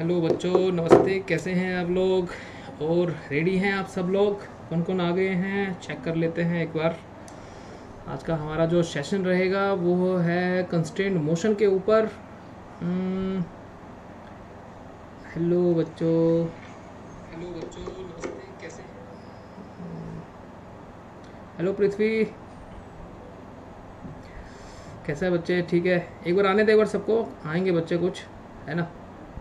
Hello बच्चों, नमस्ते। कैसे हैं आप लोग? और रेडी हैं आप सब लोग? कौन कौन आ गए हैं चेक कर लेते हैं एक बार। आज का हमारा जो सेशन रहेगा वो है कंस्ट्रेंट मोशन के ऊपर। हेलो बच्चों, नमस्ते। कैसे हैं? हेलो पृथ्वी, कैसा है बच्चे? ठीक है, एक बार आने दे, एक बार सबको आएंगे बच्चे कुछ, है ना।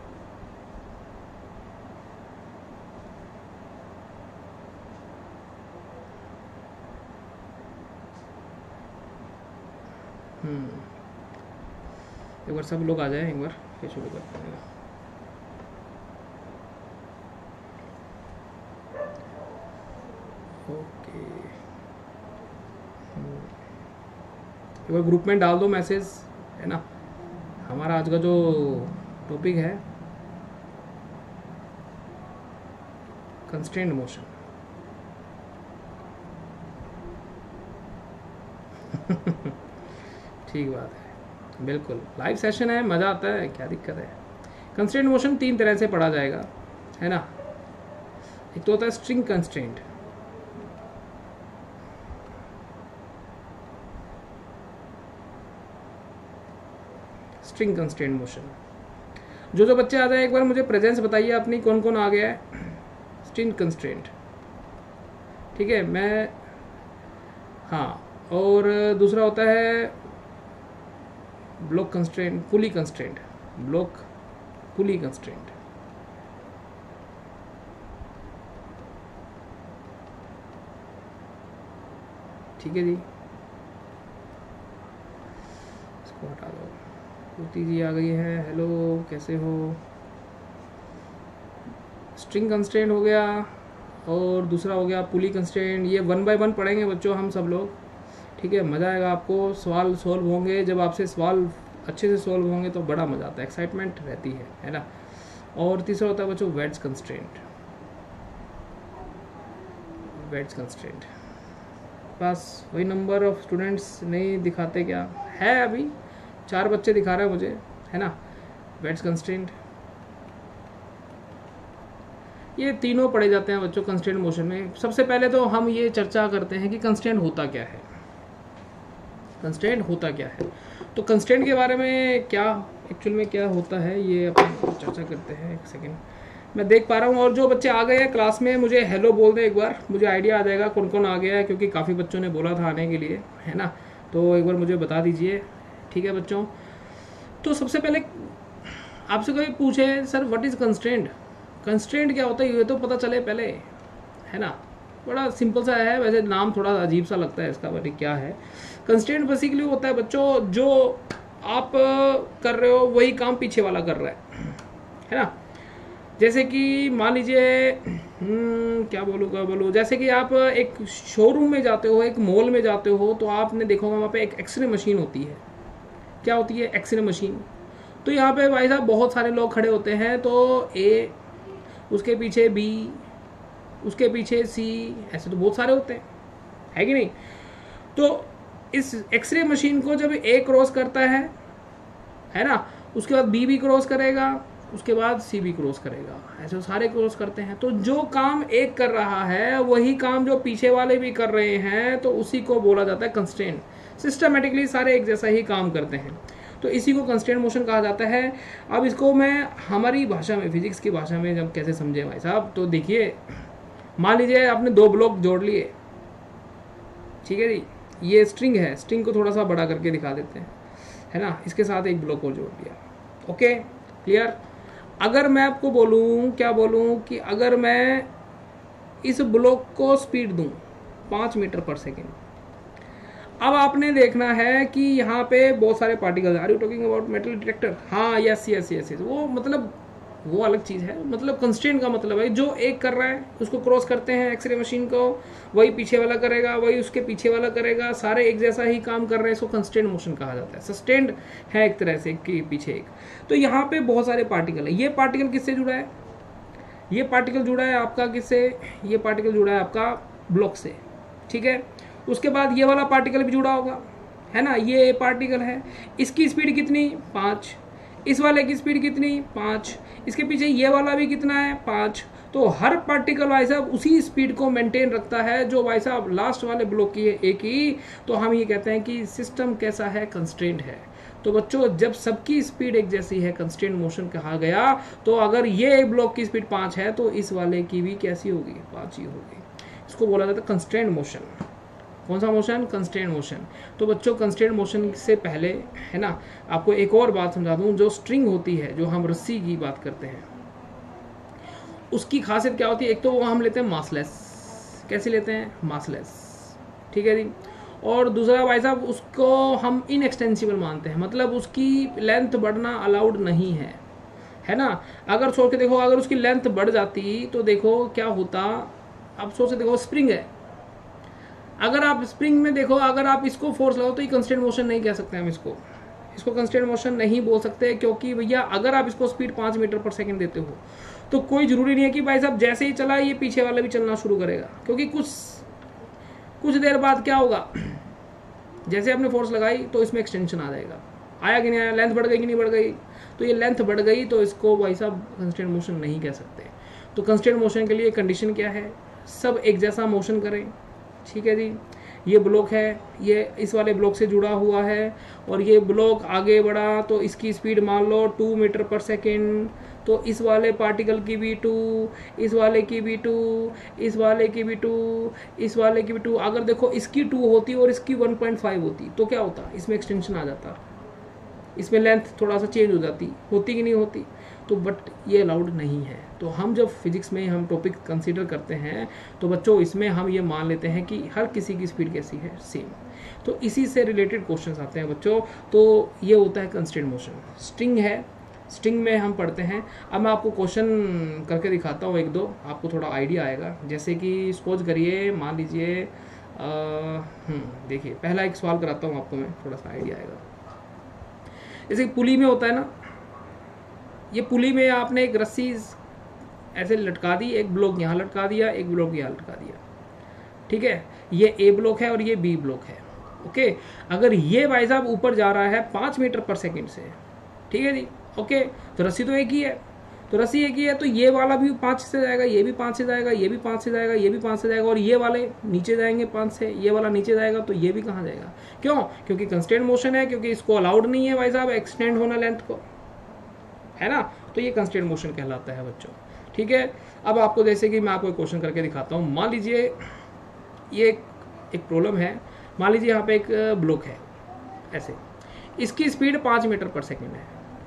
एक बार सब लोग आ जाए, एक बार फिर शुरू करते हैं। ओके, एक बार ग्रुप में डाल दो मैसेज, है ना। हमारा आज का जो टॉपिक है कंस्ट्रेंट मोशन। ठीक बात है, बिल्कुल लाइव सेशन है, मज़ा आता है, क्या दिक्कत है। कंस्ट्रेंट मोशन तीन तरह से पढ़ा जाएगा, है ना। एक तो होता है string constraint, string constraint motion. जो बच्चे आ जाए एक बार मुझे प्रेजेंस बताइए अपनी, कौन कौन आ गया है। स्ट्रिंग कंस्ट्रेंट, ठीक है। मैं, हाँ, और दूसरा होता है block constraint, pulley constraint, block pulley constraint. ठीक है जी, इसको हटा दो। ज्योति जी आ गई है, हेलो, कैसे हो। स्ट्रिंग कंस्ट्रेंट हो गया और दूसरा हो गया पुली कंस्ट्रेंट। ये 1 बाय 1 पढ़ेंगे बच्चों हम सब लोग, ठीक है। मज़ा आएगा आपको, सवाल सॉल्व होंगे। जब आपसे सवाल अच्छे से सॉल्व होंगे तो बड़ा मज़ा आता है, एक्साइटमेंट रहती है ना। और तीसरा होता है बच्चों वेड्स कंस्ट्रेंट, वेड्स कंस्ट्रेंट। बस वही नंबर ऑफ स्टूडेंट्स नहीं दिखाते क्या है, अभी 4 बच्चे दिखा रहे हैं मुझे, है ना। वेड्स कंस्ट्रेंट, ये तीनों पढ़े जाते हैं बच्चों कंस्ट्रेंट मोशन में। सबसे पहले तो हम ये चर्चा करते हैं कि कंस्ट्रेंट होता क्या है, कंस्ट्रेंट होता क्या है। तो कंस्ट्रेंट के बारे में क्या एक्चुअल में क्या होता है ये अपन चर्चा करते हैं। एक सेकेंड, मैं देख पा रहा हूँ। और जो बच्चे आ गए हैं क्लास में मुझे हेलो बोल दें एक बार, मुझे आइडिया आ जाएगा कौन कौन आ गया है, क्योंकि काफ़ी बच्चों ने बोला था आने के लिए, है ना। तो एक बार मुझे बता दीजिए, ठीक है बच्चों। तो सबसे पहले आपसे कोई पूछे sir what is constraint, constraint क्या होता है, ये तो पता चले पहले, है ना। बड़ा सिंपल सा है, वैसे नाम थोड़ा अजीब सा लगता है इसका, बट क्या है। कंस्ट्रेंट बेसिकली होता है बच्चों, जो आप कर रहे हो वही काम पीछे वाला कर रहा है ना। जैसे कि मान लीजिए, क्या बोलूँ, जैसे कि आप एक शोरूम में जाते हो, एक मॉल में जाते हो, तो आपने देखा होगा वहाँ पे एक एक्सरे मशीन होती है। क्या होती है? X ray machine. तो यहाँ पे भाई साहब बहुत सारे लोग खड़े होते हैं, तो ए, उसके पीछे बी, उसके पीछे सी, ऐसे तो बहुत सारे होते हैं, है कि नहीं। तो इस एक्सरे मशीन को जब ए क्रॉस करता है ना, उसके बाद बी भी क्रॉस करेगा, उसके बाद सी भी क्रॉस करेगा, ऐसे सारे क्रॉस करते हैं। तो जो काम एक कर रहा है वही काम जो पीछे वाले भी कर रहे हैं, तो उसी को बोला जाता है कंस्ट्रेंट। सिस्टमेटिकली सारे एक जैसा ही काम करते हैं, तो इसी को कंस्ट्रेंट मोशन कहा जाता है। अब इसको मैं हमारी भाषा में, फिजिक्स की भाषा में जब कैसे समझे भाई साहब, तो देखिए, मान लीजिए आपने 2 ब्लॉक जोड़ लिए, ठीक है जी। ये स्ट्रिंग है, स्ट्रिंग को थोड़ा सा बड़ा करके दिखा देते हैं, है ना। इसके साथ एक ब्लॉक और जोड़ दिया, ओके, क्लियर। अगर मैं आपको बोलूँ, क्या बोलूँ, कि अगर मैं इस ब्लॉक को स्पीड दूँ 5 मीटर पर सेकेंड, अब आपने देखना है कि यहाँ पे बहुत सारे particles. Are you talking about metal detector? हाँ, यस यस यस यस, वो मतलब वो अलग चीज़ है। मतलब कंस्ट्रेंट का मतलब है जो एक कर रहा है उसको क्रॉस करते हैं एक्सरे मशीन को, वही पीछे वाला करेगा, वही उसके पीछे वाला करेगा, सारे एक जैसा ही काम कर रहे हैं, इसको कंस्ट्रेंट मोशन कहा जाता है। सस्टेन्ड है एक तरह से, एक के पीछे एक। तो यहाँ पे बहुत सारे पार्टिकल है। ये पार्टिकल किससे जुड़ा है? ये पार्टिकल जुड़ा है आपका किससे? ये पार्टिकल जुड़ा है आपका ब्लॉक से, ठीक है। उसके बाद ये वाला पार्टिकल भी जुड़ा होगा, है ना। ये पार्टिकल है, इसकी स्पीड कितनी? 5। इस वाले की स्पीड कितनी 5, इसके पीछे ये वाला भी कितना है 5। तो हर पार्टिकल भाई साहब उसी स्पीड को मेंटेन रखता है जो भाई साहब लास्ट वाले ब्लॉक की है एक ही। तो हम ये कहते हैं कि सिस्टम कैसा है, कंस्ट्रेंट है। तो बच्चों जब सबकी स्पीड एक जैसी है कंस्ट्रेंट मोशन कहा गया। तो अगर ये ब्लॉक की स्पीड 5 है तो इस वाले की भी कैसी होगी, 5 ही होगी। इसको बोला जाता है कंस्ट्रेंट मोशन। कौन सा मोशन, कंस्ट्रेंट मोशन। तो बच्चों कंस्ट्रेंट मोशन से पहले है ना आपको एक और बात समझा दूं, जो स्ट्रिंग होती है, जो हम रस्सी की बात करते हैं, उसकी खासियत क्या होती है। एक तो वो हम लेते हैं मासलेस। कैसे लेते हैं, मासलेस, ठीक है जी। और दूसरा भाई साहब उसको हम इनएक्सटेंसिबल मानते हैं, मतलब उसकी लेंथ बढ़ना अलाउड नहीं है ना। अगर सोच के देखो, अगर उसकी लेंथ बढ़ जाती तो देखो क्या होता। अब सोच के देखो स्प्रिंग है, अगर आप स्प्रिंग में देखो, अगर आप इसको फोर्स लगाओ तो ये कंस्टेंट मोशन नहीं कह सकते हम इसको कंस्टेंट मोशन नहीं बोल सकते। क्योंकि भैया अगर आप इसको स्पीड 5 मीटर पर सेकंड देते हो तो कोई ज़रूरी नहीं है कि भाई साहब जैसे ही चला ये पीछे वाला भी चलना शुरू करेगा। क्योंकि कुछ देर बाद क्या होगा, जैसे आपने फोर्स लगाई तो इसमें एक्सटेंशन आ जाएगा। आया कि नहीं आया, लेंथ बढ़ गई कि नहीं बढ़ गई। तो ये लेंथ बढ़ गई तो इसको भाई साहब कंस्टेंट मोशन नहीं कह सकते। तो कंस्टेंट मोशन के लिए कंडीशन क्या है, सब एक जैसा मोशन करें, ठीक है जी। ये ब्लॉक है, ये इस वाले ब्लॉक से जुड़ा हुआ है और ये ब्लॉक आगे बढ़ा तो इसकी स्पीड मान लो 2 मीटर पर सेकेंड। तो इस वाले पार्टिकल की भी 2, इस वाले की भी 2, इस वाले की भी 2, इस वाले की भी 2। अगर देखो इसकी 2 होती और इसकी 1.5 होती तो क्या होता, इसमें एक्सटेंशन आ जाता, इसमें लेंथ थोड़ा सा चेंज हो जाती, होती कि नहीं होती। तो बट ये अलाउड नहीं है। तो हम जब फिजिक्स में हम टॉपिक कंसीडर करते हैं तो बच्चों इसमें हम ये मान लेते हैं कि हर किसी की स्पीड कैसी है, सेम। तो इसी से रिलेटेड क्वेश्चंस आते हैं बच्चों। तो ये होता है कंस्टेंट मोशन। स्ट्रिंग है, स्ट्रिंग में हम पढ़ते हैं। अब मैं आपको क्वेश्चन करके दिखाता हूँ एक दो, आपको थोड़ा आइडिया आएगा। जैसे कि सपोज करिए, मान लीजिए देखिए पहला एक सवाल कराता हूँ आपको मैं, थोड़ा सा आइडिया आएगा। जैसे पुली में होता है ना, ये पुली में आपने एक रस्सी ऐसे लटका दी, एक ब्लॉक यहाँ लटका दिया, एक ब्लॉक यहाँ लटका दिया, ठीक है। ये ए ब्लॉक है और ये बी ब्लॉक है, ओके। अगर ये भाई साहब ऊपर जा रहा है 5 मीटर पर सेकंड से, ठीक है जी, ओके। तो रस्सी तो एक ही है, तो रस्सी एक ही है, तो ये वाला भी 5 से जाएगा, ये भी 5 से जाएगा, ये भी 5 से जाएगा, ये भी 5 से जाएगा, और ये वाले नीचे जाएंगे 5 से, ये वाला नीचे जाएगा, तो ये भी कहाँ जाएगा। क्यों, क्योंकि कंस्टेंट मोशन है, क्योंकि इसको अलाउड नहीं है भाई साहब एक्सटेंड होना लेंथ को, है ना। तो ये कंस्टेंट मोशन कहलाता है बच्चों, ठीक है। अब आपको जैसे कि मैं आपको एक क्वेश्चन करके दिखाता हूँ। मान लीजिए ये एक प्रॉब्लम है। मान लीजिए यहाँ पे एक ब्लॉक है ऐसे, इसकी स्पीड 5 मीटर पर सेकेंड है,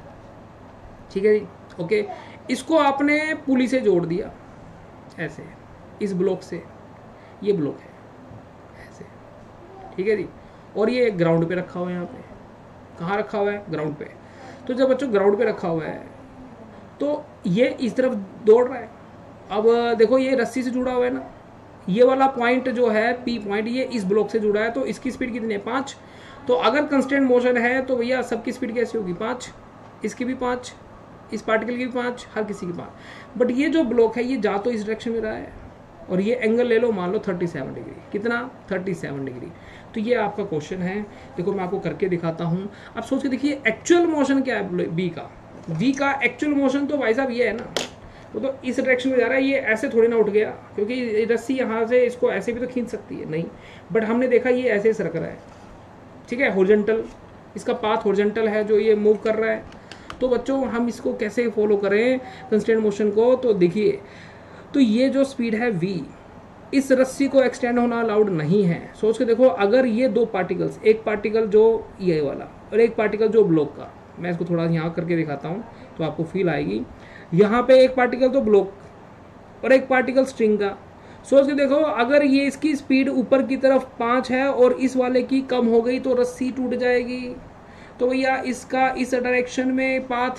ठीक है जी, ओके। इसको आपने पुली से जोड़ दिया ऐसे, इस ब्लॉक से, ये ब्लॉक है ऐसे, ठीक है जी। और ये ग्राउंड पे रखा हुआ है, यहाँ पे कहाँ रखा हुआ है, ग्राउंड पे। तो जब बच्चों ग्राउंड पे रखा हुआ है तो ये इस तरफ दौड़ रहा है। अब देखो ये रस्सी से जुड़ा हुआ है ना, ये वाला पॉइंट जो है पी पॉइंट, ये इस ब्लॉक से जुड़ा है, तो इसकी स्पीड कितनी है, 5। तो अगर कंस्टेंट मोशन है तो भैया सबकी स्पीड कैसी होगी, 5, इसकी भी 5, इस पार्टिकल की भी 5, हर किसी की 5। बट ये जो ब्लॉक है ये जा तो इस डायरेक्शन में रहा है, और ये एंगल ले लो मान लो 37 डिग्री, कितना 37 डिग्री। तो ये आपका क्वेश्चन है। देखो मैं आपको करके दिखाता हूँ। अब सोच के देखिए एक्चुअल मोशन क्या है बी का, वी का एक्चुअल मोशन तो भाई साहब ये है ना, वो तो इस डायरेक्शन में जा रहा है, ये ऐसे थोड़ी ना उठ गया, क्योंकि रस्सी यहाँ से इसको ऐसे भी तो खींच सकती है, नहीं। बट हमने देखा ये ऐसे सरक रहा है, ठीक है, हॉरिजॉन्टल, इसका पाथ हॉरिजॉन्टल है जो ये मूव कर रहा है। तो बच्चों हम इसको कैसे फॉलो करें कंस्टेंट मोशन को, तो देखिए, तो ये जो स्पीड है v, इस रस्सी को एक्सटेंड होना अलाउड नहीं है। सोच के देखो, अगर ये दो पार्टिकल्स, एक पार्टिकल जो ये वाला और एक पार्टिकल जो ब्लॉक का, मैं इसको थोड़ा यहाँ करके दिखाता हूँ तो आपको फील आएगी। यहाँ पे एक पार्टिकल तो ब्लॉक और एक पार्टिकल स्ट्रिंग का। सोच के देखो, अगर ये इसकी स्पीड ऊपर की तरफ 5 है और इस वाले की कम हो गई तो रस्सी टूट जाएगी। तो भैया इसका इस डायरेक्शन में पाथ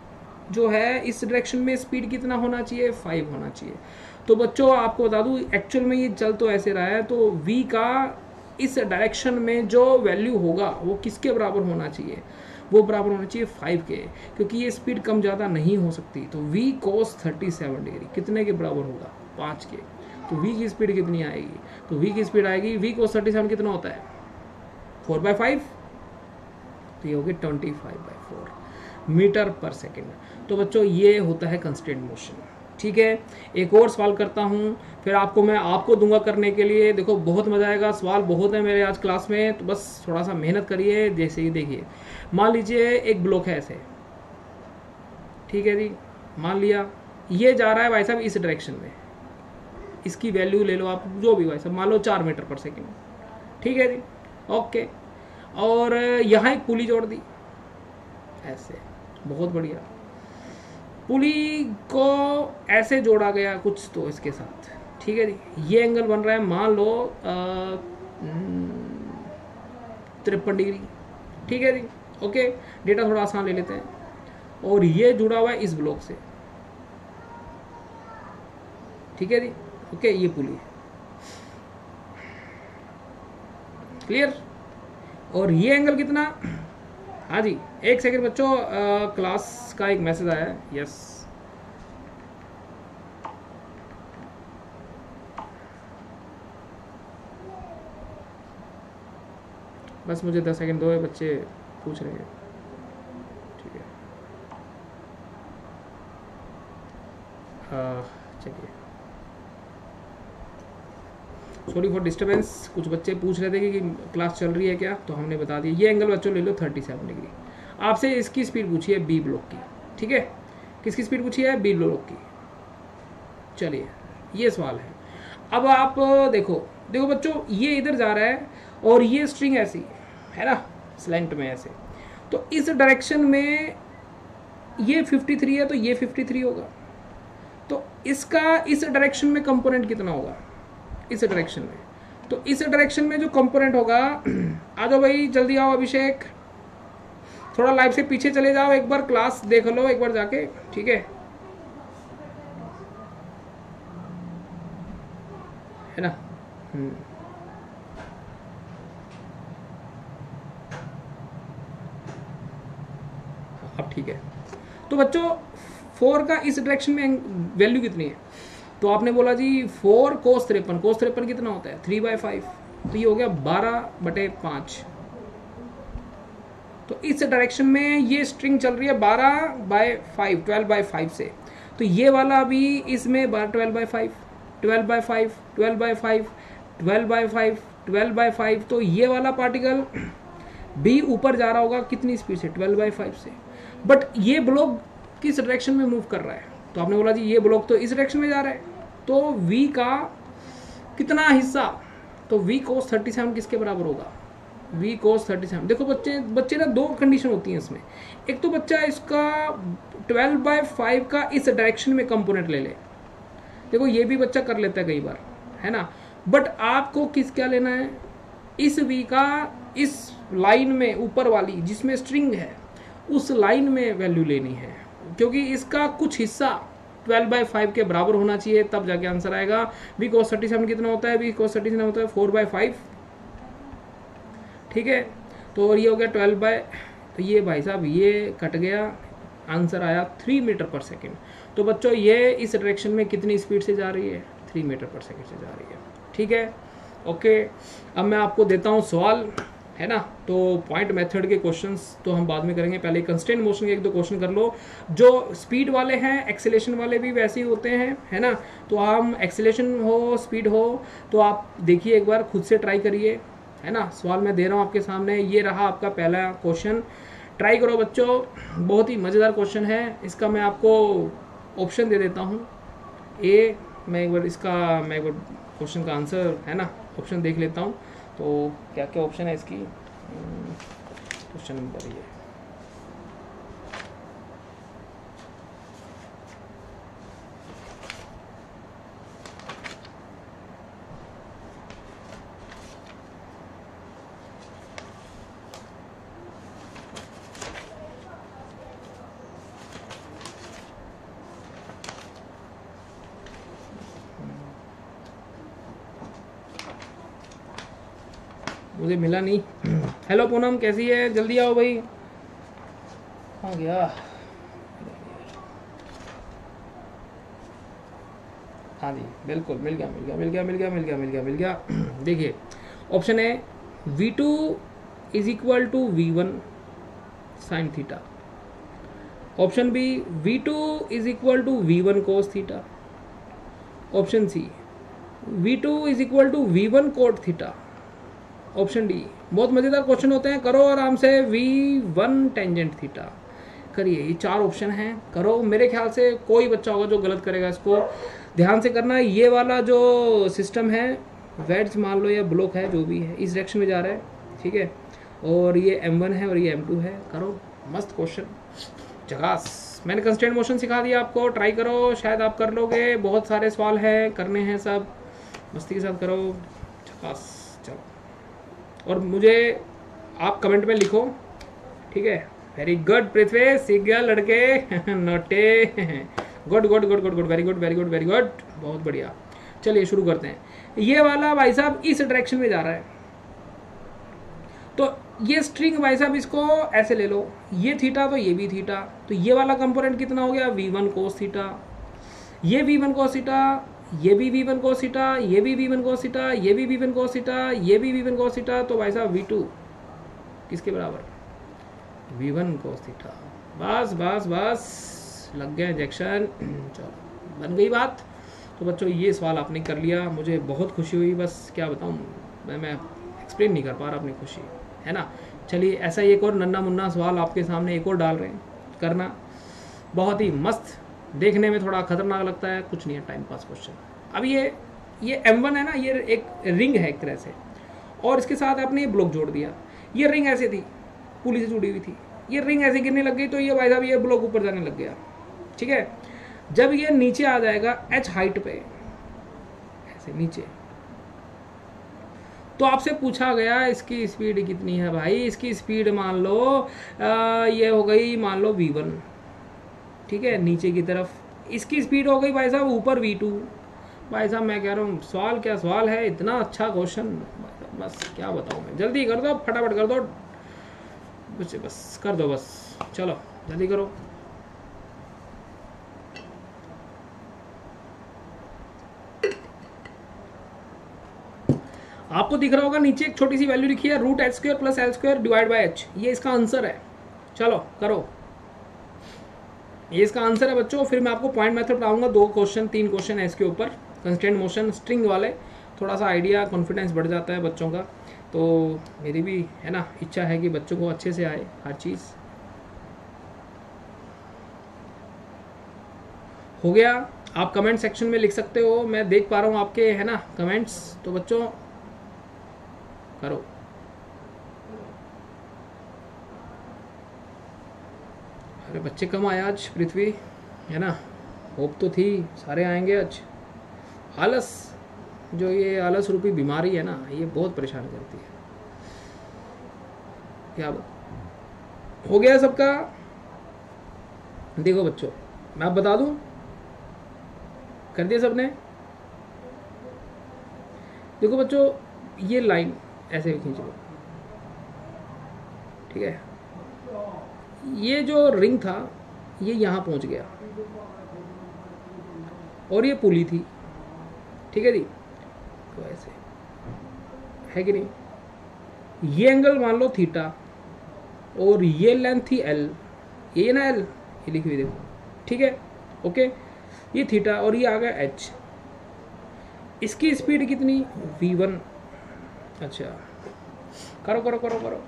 जो है, इस डायरेक्शन में स्पीड कितना होना चाहिए, 5 होना चाहिए। तो बच्चों आपको बता दूं एक्चुअल में ये चल तो ऐसे रहा है, तो v का इस डायरेक्शन में जो वैल्यू होगा वो किसके बराबर होना चाहिए, वो बराबर होना चाहिए 5 के, क्योंकि ये स्पीड कम ज़्यादा नहीं हो सकती। तो v cos 37 डिग्री कितने के बराबर होगा, 5 के। तो v की स्पीड कितनी आएगी, तो v की स्पीड आएगी, v cos 37 कितना होता है, 4/5, तो ये होगी 25/4। मीटर पर सेकेंड। तो बच्चों ये होता है कंस्ट्रेंट मोशन। ठीक है, एक और सवाल करता हूँ, फिर मैं आपको दूंगा करने के लिए। देखो बहुत मज़ा आएगा, सवाल बहुत है मेरे आज क्लास में, तो बस थोड़ा सा मेहनत करिए। जैसे ही देखिए, मान लीजिए एक ब्लॉक है ऐसे, ठीक है जी, मान लिया ये जा रहा है भाई साहब इस डायरेक्शन में, इसकी वैल्यू ले लो आप जो भी भाई साहब, मान लो 4 मीटर पर सेकेंड। ठीक है जी, ओके। और यहाँ एक पुली जोड़ दी ऐसे, बहुत बढ़िया। पुली को ऐसे जोड़ा गया कुछ तो इसके साथ, ठीक है जी, ये एंगल बन रहा है मान लो 53 डिग्री। ठीक है जी, ओके, डेटा थोड़ा आसान ले लेते हैं। और ये जुड़ा हुआ है इस ब्लॉक से, ठीक है जी, ओके, ये पुली है, क्लियर। और ये एंगल कितना, हाँ जी, एक सेकंड बच्चों, क्लास का एक मैसेज आया है, यस। बस मुझे 10 सेकंड दो, बच्चे पूछ रहे हैं, ठीक है, चलिए, सॉरी फॉर डिस्टर्बेंस। कुछ बच्चे पूछ रहे थे कि क्लास चल रही है क्या, तो हमने बता दिया। ये एंगल बच्चों ले लो 37 डिग्री। आपसे इसकी स्पीड पूछी है बी ब्लॉक की, ठीक है, किसकी स्पीड पूछी है, बी ब्लॉक की। चलिए, ये सवाल है। अब आप देखो बच्चों, ये इधर जा रहा है और ये स्ट्रिंग ऐसी है ना, स्लैंट में ऐसे, तो इस डायरेक्शन में ये 53 है, तो ये 53 होगा। तो इसका इस डायरेक्शन में कंपोनेंट कितना होगा, इस डायरेक्शन में, तो इस डायरेक्शन में जो कंपोनेंट होगा, आ जाओ भाई जल्दी आओ अभिषेक, थोड़ा लाइव से पीछे चले जाओ, एक बार क्लास देख लो एक बार जाके, ठीक है ना। अब ठीक है, तो बच्चों 4 का इस डायरेक्शन में वैल्यू कितनी है, तो आपने बोला जी 4 कोस 53, कोस 53 कितना होता है 3/5, तो ये हो गया 12/5। तो इस डायरेक्शन में ये स्ट्रिंग चल रही है 12/5, 12/5 से, तो ये वाला भी इसमें 12/5, 12/5, 12/5, 12/5, 12/5, तो ये वाला पार्टिकल भी ऊपर जा रहा होगा कितनी स्पीड से, 12/5 से। बट ये ब्लॉक किस डायरेक्शन में मूव कर रहा है, तो आपने बोला जी ये ब्लॉक तो इस डायरेक्शन में जा रहा है, तो v का कितना हिस्सा, तो v cos 37 किसके बराबर होगा, v cos 37। देखो बच्चे ना दो कंडीशन होती हैं इसमें, एक तो बच्चा इसका 12/5 का इस डायरेक्शन में कंपोनेंट ले ले, देखो ये भी बच्चा कर लेता है कई बार, है ना, बट आपको क्या लेना है, इस v का इस लाइन में ऊपर वाली जिसमें स्ट्रिंग है उस लाइन में वैल्यू लेनी है, क्योंकि इसका कुछ हिस्सा 12/5 के बराबर होना चाहिए, तब जाके आंसर आएगा। v cos 37 कितना होता है, v cos 37 होता है 4/5, ठीक है, तो और ये हो गया 12 तो ये भाई साहब ये कट गया, आंसर आया 3 मीटर पर सेकेंड। तो बच्चों ये इस डायरेक्शन में कितनी स्पीड से जा रही है, 3 मीटर पर सेकेंड से जा रही है, ठीक है, ओके। अब मैं आपको देता हूँ सवाल, है ना, तो पॉइंट मेथड के क्वेश्चंस तो हम बाद में करेंगे, पहले कंस्ट्रेंट मोशन के 1-2 क्वेश्चन कर लो। जो स्पीड वाले हैं एक्सेलेरेशन वाले भी वैसे ही होते हैं, है ना, तो हम एक्सेलेरेशन हो स्पीड हो तो आप देखिए एक बार खुद से ट्राई करिए, है ना। सवाल मैं दे रहा हूँ आपके सामने, ये रहा आपका पहला क्वेश्चन, ट्राई करो बच्चों, बहुत ही मज़ेदार क्वेश्चन है। इसका मैं आपको ऑप्शन दे देता हूँ, मैं एक बार क्वेश्चन का आंसर, है ना, ऑप्शन देख लेता हूँ। तो क्या क्या ऑप्शन है इसकी, क्वेश्चन नंबर ये, मुझे मिला नहीं। हेलो पूनम कैसी है, जल्दी आओ भाई, आ गया, हाँ जी बिल्कुल मिल गया। देखिए ऑप्शन है V2 = V1 sin theta, option B V2 is equal to V1 cos theta. Option C V2 is equal to V1 cot theta. Option D, बहुत मज़ेदार क्वेश्चन होते हैं, करो आराम से, V1 टेंजेंट थीटा। करिए, ये 4 ऑप्शन हैं, करो। मेरे ख्याल से कोई बच्चा होगा जो गलत करेगा, इसको ध्यान से करना। ये वाला जो सिस्टम है, वेड्स मान लो या ब्लॉक है, जो भी है इस डायरेक्शन में जा रहा है, ठीक है, और ये M1 है और ये M2 है। करो, मस्त क्वेश्चन, झकास। मैंने कंस्टेंट मोशन सिखा दिया आपको, ट्राई करो, शायद आप कर लोगे। बहुत सारे सवाल हैं, करने हैं, सब मस्ती के साथ करो, झकास। चलो, और मुझे आप कमेंट में लिखो, ठीक है। वेरी गुड पृथ्वी, सीख गया लड़के, नोटे, good good good good good, very good very good very good, बहुत बढ़िया। चलिए शुरू करते हैं। ये वाला भाई साहब इस डायरेक्शन में जा रहा है, तो ये स्ट्रिंग भाई साहब इसको ऐसे ले लो, ये थीटा तो ये भी थीटा, तो ये वाला कंपोनेंट कितना हो गया, V1 cos थीटा, ये V1 cos थीटा, ये भी V1 cos थीटा, ये भी V1 cos थीटा, ये भी V1 cos थीटा, ये भी V1 cos थीटा, तो भाई साहब V2 किसके बराबर, V1 cos थीटा। बस बस बस, लग गया इंजेक्शन। चलो, बन गई बात। तो बच्चों, ये सवाल आपने कर लिया, मुझे बहुत खुशी हुई, बस क्या बताऊँ, मैं एक्सप्लेन नहीं कर पा रहा अपनी खुशी, है ना। चलिए, ऐसा ही एक और नन्ना मुन्ना सवाल आपके सामने एक और डाल रहे हैं, करना। बहुत ही मस्त, देखने में थोड़ा खतरनाक लगता है, कुछ नहीं है, टाइम पास क्वेश्चन। अब ये M1 है ना, ये एक रिंग है एक तरह से, और इसके साथ आपने ये ब्लॉक जोड़ दिया। ये रिंग ऐसे थी, पुली से जुड़ी हुई थी, ये रिंग ऐसे गिरने लग गई, तो ये भाई साहब ये ब्लॉक ऊपर जाने लग गया, ठीक है। जब ये नीचे आ जाएगा h हाइट पे, ऐसे नीचे, तो आपसे पूछा गया इसकी स्पीड कितनी है भाई। इसकी स्पीड मान लो ये हो गई, मान लो V1, ठीक है, नीचे की तरफ। इसकी स्पीड हो गई भाई साहब ऊपर V2। भाई साहब मैं कह रहा हूँ, सवाल क्या सवाल है, इतना अच्छा क्वेश्चन, बस क्या बताऊँ मैं। जल्दी कर दो, फटाफट कर दो, बस कर दो, बस चलो जल्दी करो। आपको दिख रहा होगा नीचे एक छोटी सी वैल्यू लिखी है, √h² + l² divide by h। ये इसका आंसर है। चलो करो, ये इसका आंसर है बच्चों। फिर मैं आपको पॉइंट मेथड पढ़ाऊंगा, 2 क्वेश्चन 3 क्वेश्चन है इसके ऊपर, कंस्टेंट मोशन स्ट्रिंग वाले। थोड़ा सा आइडिया, कॉन्फिडेंस बढ़ जाता है बच्चों का। तो मेरी भी है ना इच्छा है कि बच्चों को अच्छे से आए हर चीज़। हो गया, आप कमेंट सेक्शन में लिख सकते हो, मैं देख पा रहा हूँ आपके, है ना, कमेंट्स। तो बच्चों करो। अरे बच्चे कम आए आज पृथ्वी, है ना, होप तो थी सारे आएंगे आज। आलस, जो ये आलस रूपी बीमारी है ना, ये बहुत परेशान करती है। क्या हो गया सबका? देखो बच्चों, मैं आप बता दूं, कर दिया सबने? देखो बच्चों, ये लाइन ऐसे खींच लो, ठीक है। ये जो रिंग था ये यहाँ पहुँच गया, और ये पुली थी, ठीक है जी। तो ऐसे है कि नहीं, ये एंगल मान लो थीटा, और ये लेंथ थी L, ये ना L, ये लिखी हुई देखो, ठीक है, ओके। ये थीटा और ये आ गया h। इसकी स्पीड कितनी, V1। अच्छा, करो करो करो करो।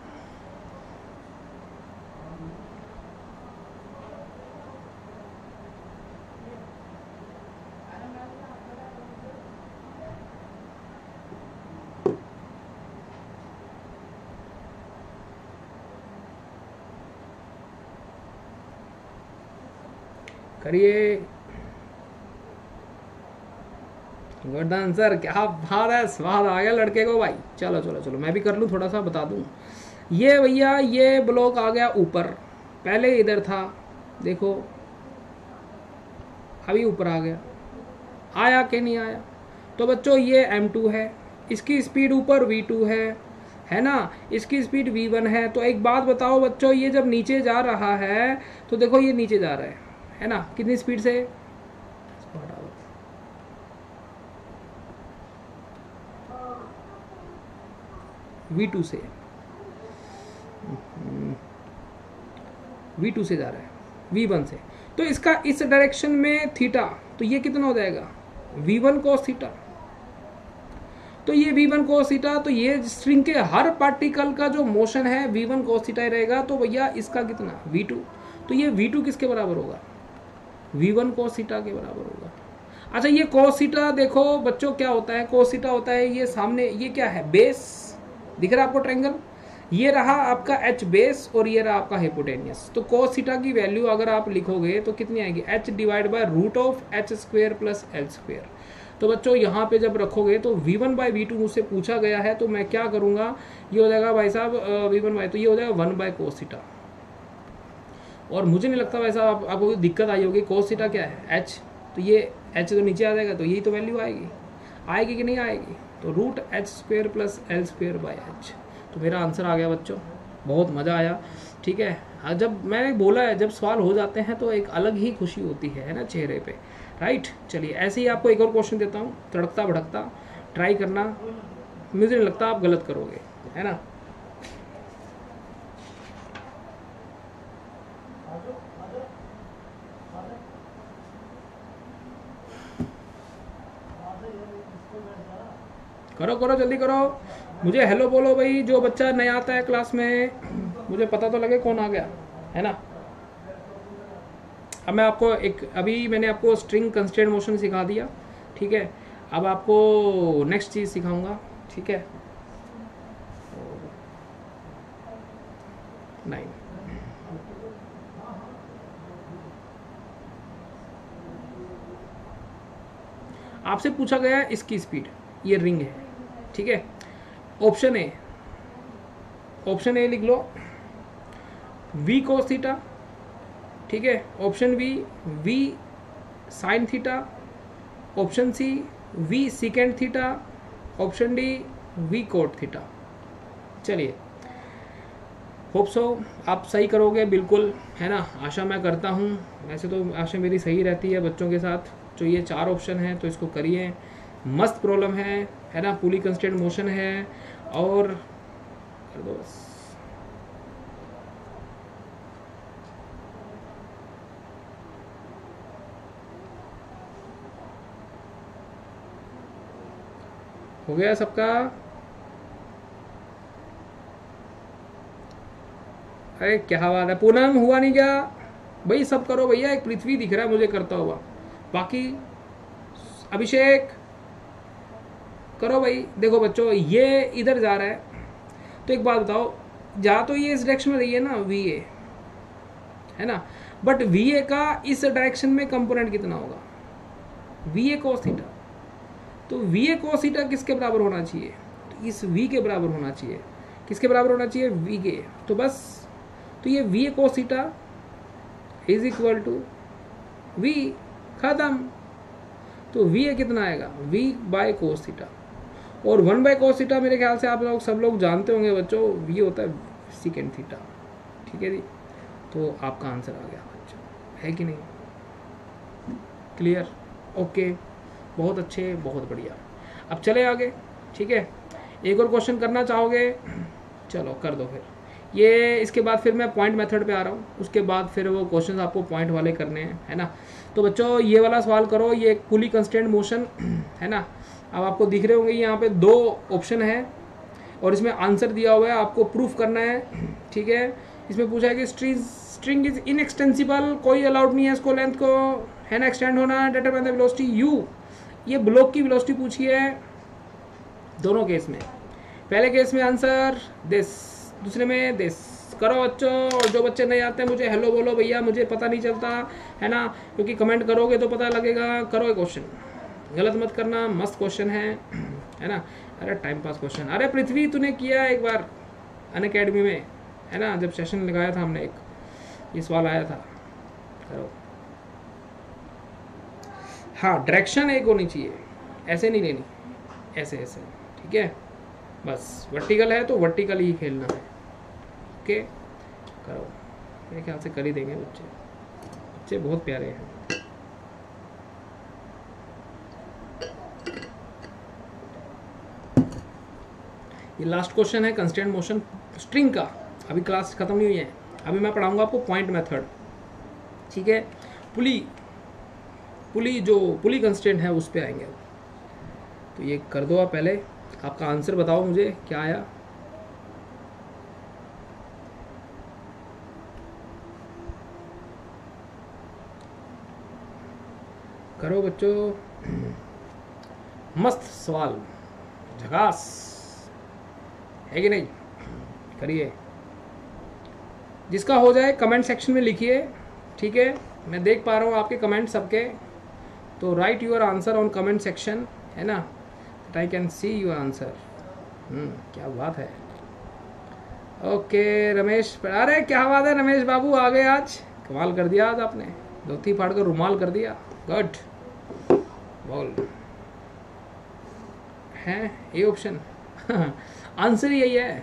करिए, गुड आंसर, क्या बात है, स्वाद आ गया लड़के को भाई। चलो चलो चलो, मैं भी कर लूँ, थोड़ा सा बता दूँ। ये भैया, ये ब्लॉक आ गया ऊपर, पहले इधर था, देखो अभी ऊपर आ गया, आया कि नहीं आया। तो बच्चों ये M2 है, इसकी स्पीड ऊपर V2 है ना, इसकी स्पीड V1 है। तो एक बात बताओ बच्चों, ये जब नीचे जा रहा है तो देखो ये नीचे जा रहा है ना, कितनी स्पीड से, V2 से, V2 से जा रहा है, V1 से। तो इसका इस डायरेक्शन में थीटा, तो ये कितना हो जाएगा V1 cos थीटा। तो ये V1 cos थीटा, तो ये स्ट्रिंग के हर पार्टिकल का जो मोशन है V1 cos थीटा ही रहेगा। तो भैया इसका कितना V2, तो ये V2 किसके बराबर होगा V1 cos थीटा के बराबर होगा। अच्छा ये cos थीटा देखो बच्चों क्या होता है, cos थीटा होता है ये सामने, ये क्या है बेस, दिख रहा है आपको ट्रायंगल, ये रहा आपका h बेस और ये रहा आपका हाइपोटेनियस। तो cos थीटा की वैल्यू अगर आप लिखोगे तो कितनी आएगी h divide by root of h square plus l square. तो बच्चों यहाँ पे जब रखोगे तो V1 बाई V2 मुझसे पूछा गया है, तो मैं क्या करूँगा, ये हो जाएगा भाई साहब V1 बाई, तो ये हो जाएगा 1 बाय cos थीटा। और मुझे नहीं लगता भाई साहब आपको दिक्कत आई होगी, cos थीटा क्या है h, तो ये h तो नीचे आ जाएगा, तो यही तो वैल्यू आएगी कि नहीं आएगी, तो root h square plus l square by h। तो मेरा आंसर आ गया बच्चों, बहुत मज़ा आया। ठीक है, जब मैंने बोला है जब सवाल हो जाते हैं तो एक अलग ही खुशी होती है ना चेहरे पे, राइट। चलिए ऐसे ही आपको एक और क्वेश्चन देता हूँ, तड़कता भड़कता, ट्राई करना, मुझे नहीं लगता आप गलत करोगे, है ना। करो करो जल्दी करो, मुझे हेलो बोलो भाई, जो बच्चा नया आता है क्लास में, मुझे पता तो लगे कौन आ गया, है ना। अब मैं आपको अभी मैंने आपको स्ट्रिंग कंस्ट्रेंट मोशन सिखा दिया, ठीक है। अब आपको नेक्स्ट चीज़ सिखाऊंगा, ठीक है। 9 आपसे पूछा गया इसकी स्पीड, ये रिंग है, ठीक है। ऑप्शन ए लिख लो V cos थीटा, ठीक है। Option B V sine theta, option C V second theta, option D V cot theta. चलिए होप सो आप सही करोगे बिल्कुल, है ना, आशा मैं करता हूँ। वैसे तो आशा मेरी सही रहती है बच्चों के साथ। जो ये 4 ऑप्शन हैं तो इसको करिए, मस्त प्रॉब्लम है ना, पुली कंस्ट्रेंट मोशन है, और कर दो बस। हो गया सबका? अरे क्या बात है, पूनम हुआ नहीं क्या भाई? सब करो भैया, एक पृथ्वी दिख रहा है मुझे करता हुआ, बाकी अभिषेक करो भाई। देखो बच्चों ये इधर जा रहा है, तो एक बात बताओ, जा तो ये इस डायरेक्शन में रही है ना VA, है ना, बट VA का इस डायरेक्शन में कंपोनेंट कितना होगा VA cos थीटा। तो VA cos थीटा किसके बराबर होना चाहिए, तो इस V के बराबर होना चाहिए। किसके बराबर होना चाहिए? V के। तो बस, तो ये VA cos theta is equal to V, खत्म। तो VA कितना आएगा V बाय cos थीटा, और 1 बाय cos थीटा मेरे ख्याल से आप लोग सब लोग जानते होंगे बच्चों, V होता है सेकेंड थीटा, ठीक है जी। तो आपका आंसर आ गया बच्चों, है कि नहीं? क्लियर? ओके, बहुत अच्छे, बहुत बढ़िया। अब चले आगे, ठीक है। एक और क्वेश्चन करना चाहोगे? चलो कर दो फिर। ये इसके बाद फिर मैं पॉइंट मेथड पे आ रहा हूँ, उसके बाद फिर वो क्वेश्चन आपको पॉइंट वाले करने हैं, है ना। तो बच्चों ये वाला सवाल करो, ये पुली कंस्ट्रेंट मोशन है ना। अब आपको दिख रहे होंगे यहाँ पे 2 ऑप्शन है और इसमें आंसर दिया हुआ है, आपको प्रूफ करना है, ठीक है। इसमें पूछा है कि स्ट्रिंग इज इनएक्सटेंसिबल, कोई अलाउड नहीं है इसको लेंथ को, है ना, एक्सटेंड होना, डिटरमाइन द वेलोसिटी u। ये ब्लॉक की वेलोसिटी पूछी है दोनों केस में। पहले केस में आंसर दिस, दूसरे में दिस। करो बच्चों, और जो बच्चे नहीं आते हैं मुझे हेलो बोलो भैया, मुझे पता नहीं चलता, है ना, क्योंकि कमेंट करोगे तो पता लगेगा। करो ये क्वेश्चन, गलत मत करना, मस्त क्वेश्चन है ना। अरे टाइम पास क्वेश्चन। अरे पृथ्वी तूने किया एक बार अनअकैडमी में, है ना, जब सेशन लगाया था हमने, एक ये सवाल आया था। करो। हाँ, डायरेक्शन एक होनी चाहिए, ऐसे नहीं लेनी, ऐसे ऐसे, ठीक है। बस वर्टिकल है तो वर्टिकल ही खेलना है, ओके। करो, मेरे ख्याल से कर ही देंगे बच्चे, बच्चे बहुत प्यारे हैं। ये लास्ट क्वेश्चन है कंस्ट्रेंट मोशन स्ट्रिंग का। अभी क्लास खत्म नहीं हुई है, अभी मैं पढ़ाऊंगा आपको पॉइंट मेथड, ठीक है। पुली कंस्ट्रेंट है उस पे आएंगे अब। तो ये कर दो आप, पहले आपका आंसर बताओ मुझे क्या आया। करो बच्चों, मस्त सवाल, झकास है कि नहीं, करिए। जिसका हो जाए कमेंट सेक्शन में लिखिए, ठीक है। मैं देख पा रहा हूँ आपके कमेंट सबके, तो right your answer on comment section, है ना, that I can see your answer. क्या बात है। ओके रमेश, अरे क्या बात है रमेश बाबू, आ गए आज, कमाल कर दिया आज आपने, धोती फाड़ कर रुमाल कर दिया, गुड। बोल है ये ऑप्शन आंसर यही है,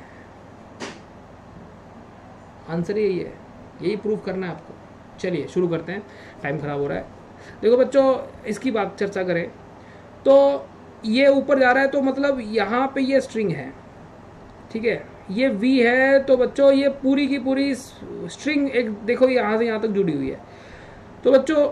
आंसर यही है, यही प्रूव करना है आपको। चलिए शुरू करते हैं, टाइम खराब हो रहा है। देखो बच्चों, इसकी बात चर्चा करें तो ये ऊपर जा रहा है, तो मतलब यहाँ पे ये स्ट्रिंग है, ठीक है, ये वी है, तो बच्चों ये पूरी की पूरी स्ट्रिंग एक देखो यहाँ से यहाँ तक जुड़ी हुई है। तो बच्चों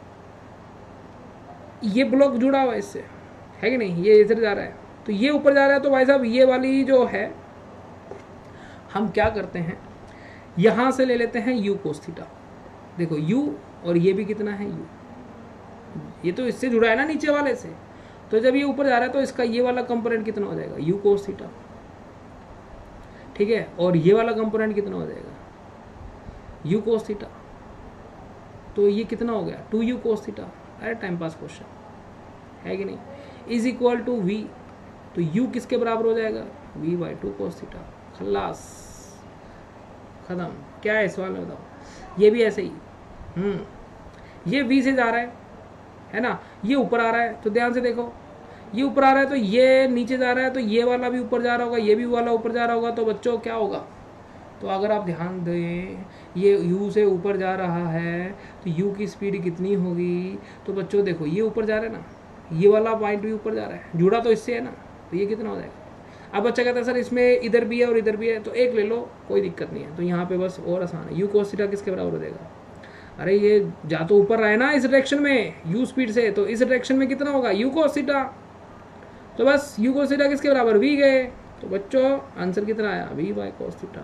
ये ब्लॉक जुड़ा हुआ है इससे, है कि नहीं, ये इधर जा रहा है, तो ये ऊपर जा रहा है। तो भाई साहब ये वाली जो है, हम क्या करते हैं, यहाँ से ले लेते हैं u cos थीटा। देखो u, और ये भी कितना है u, ये तो इससे जुड़ा है ना नीचे वाले से, तो जब ये ऊपर जा रहा है तो इसका ये वाला कंपोनेंट कितना हो जाएगा, u cos थीटा, ठीक है। और ये वाला कंपोनेंट कितना हो जाएगा, u cos थीटा, तो ये कितना हो गया 2u cos थीटा। अरे टाइम पास क्वेश्चन है कि नहीं, इज इक्वल टू v, तो u किसके बराबर हो जाएगा, v/2 cos थीटा। खल्लास, खत्म। क्या है सवाल में बताओ। ये भी ऐसे ही, ये v से जा रहा है ना, ये ऊपर आ रहा है, तो ध्यान से देखो, ये ऊपर आ रहा है तो ये नीचे जा रहा है, तो ये वाला भी ऊपर जा रहा होगा, ये भी वाला ऊपर जा रहा होगा। तो बच्चों क्या होगा, तो अगर आप ध्यान दें, ये u से ऊपर जा रहा है तो u की स्पीड कितनी होगी। तो बच्चों देखो ये ऊपर जा रहा है ना, ये वाला पॉइंट भी ऊपर जा रहा है, जुड़ा तो इससे है ना, तो ये कितना हो जाएगा। अब बच्चा कहता है सर इसमें इधर भी है और इधर भी है, तो एक ले लो, कोई दिक्कत नहीं है। तो यहाँ पे बस और आसान है, u cos थीटा किसके बराबर हो जाएगा। अरे ये जा तो ऊपर रहा है ना इस डायरेक्शन में u स्पीड से, तो इस डायरेक्शन में कितना होगा u cos थीटा। तो बस u cos थीटा किसके बराबर, v गए। तो बच्चों आंसर कितना आया, v/cos थीटा।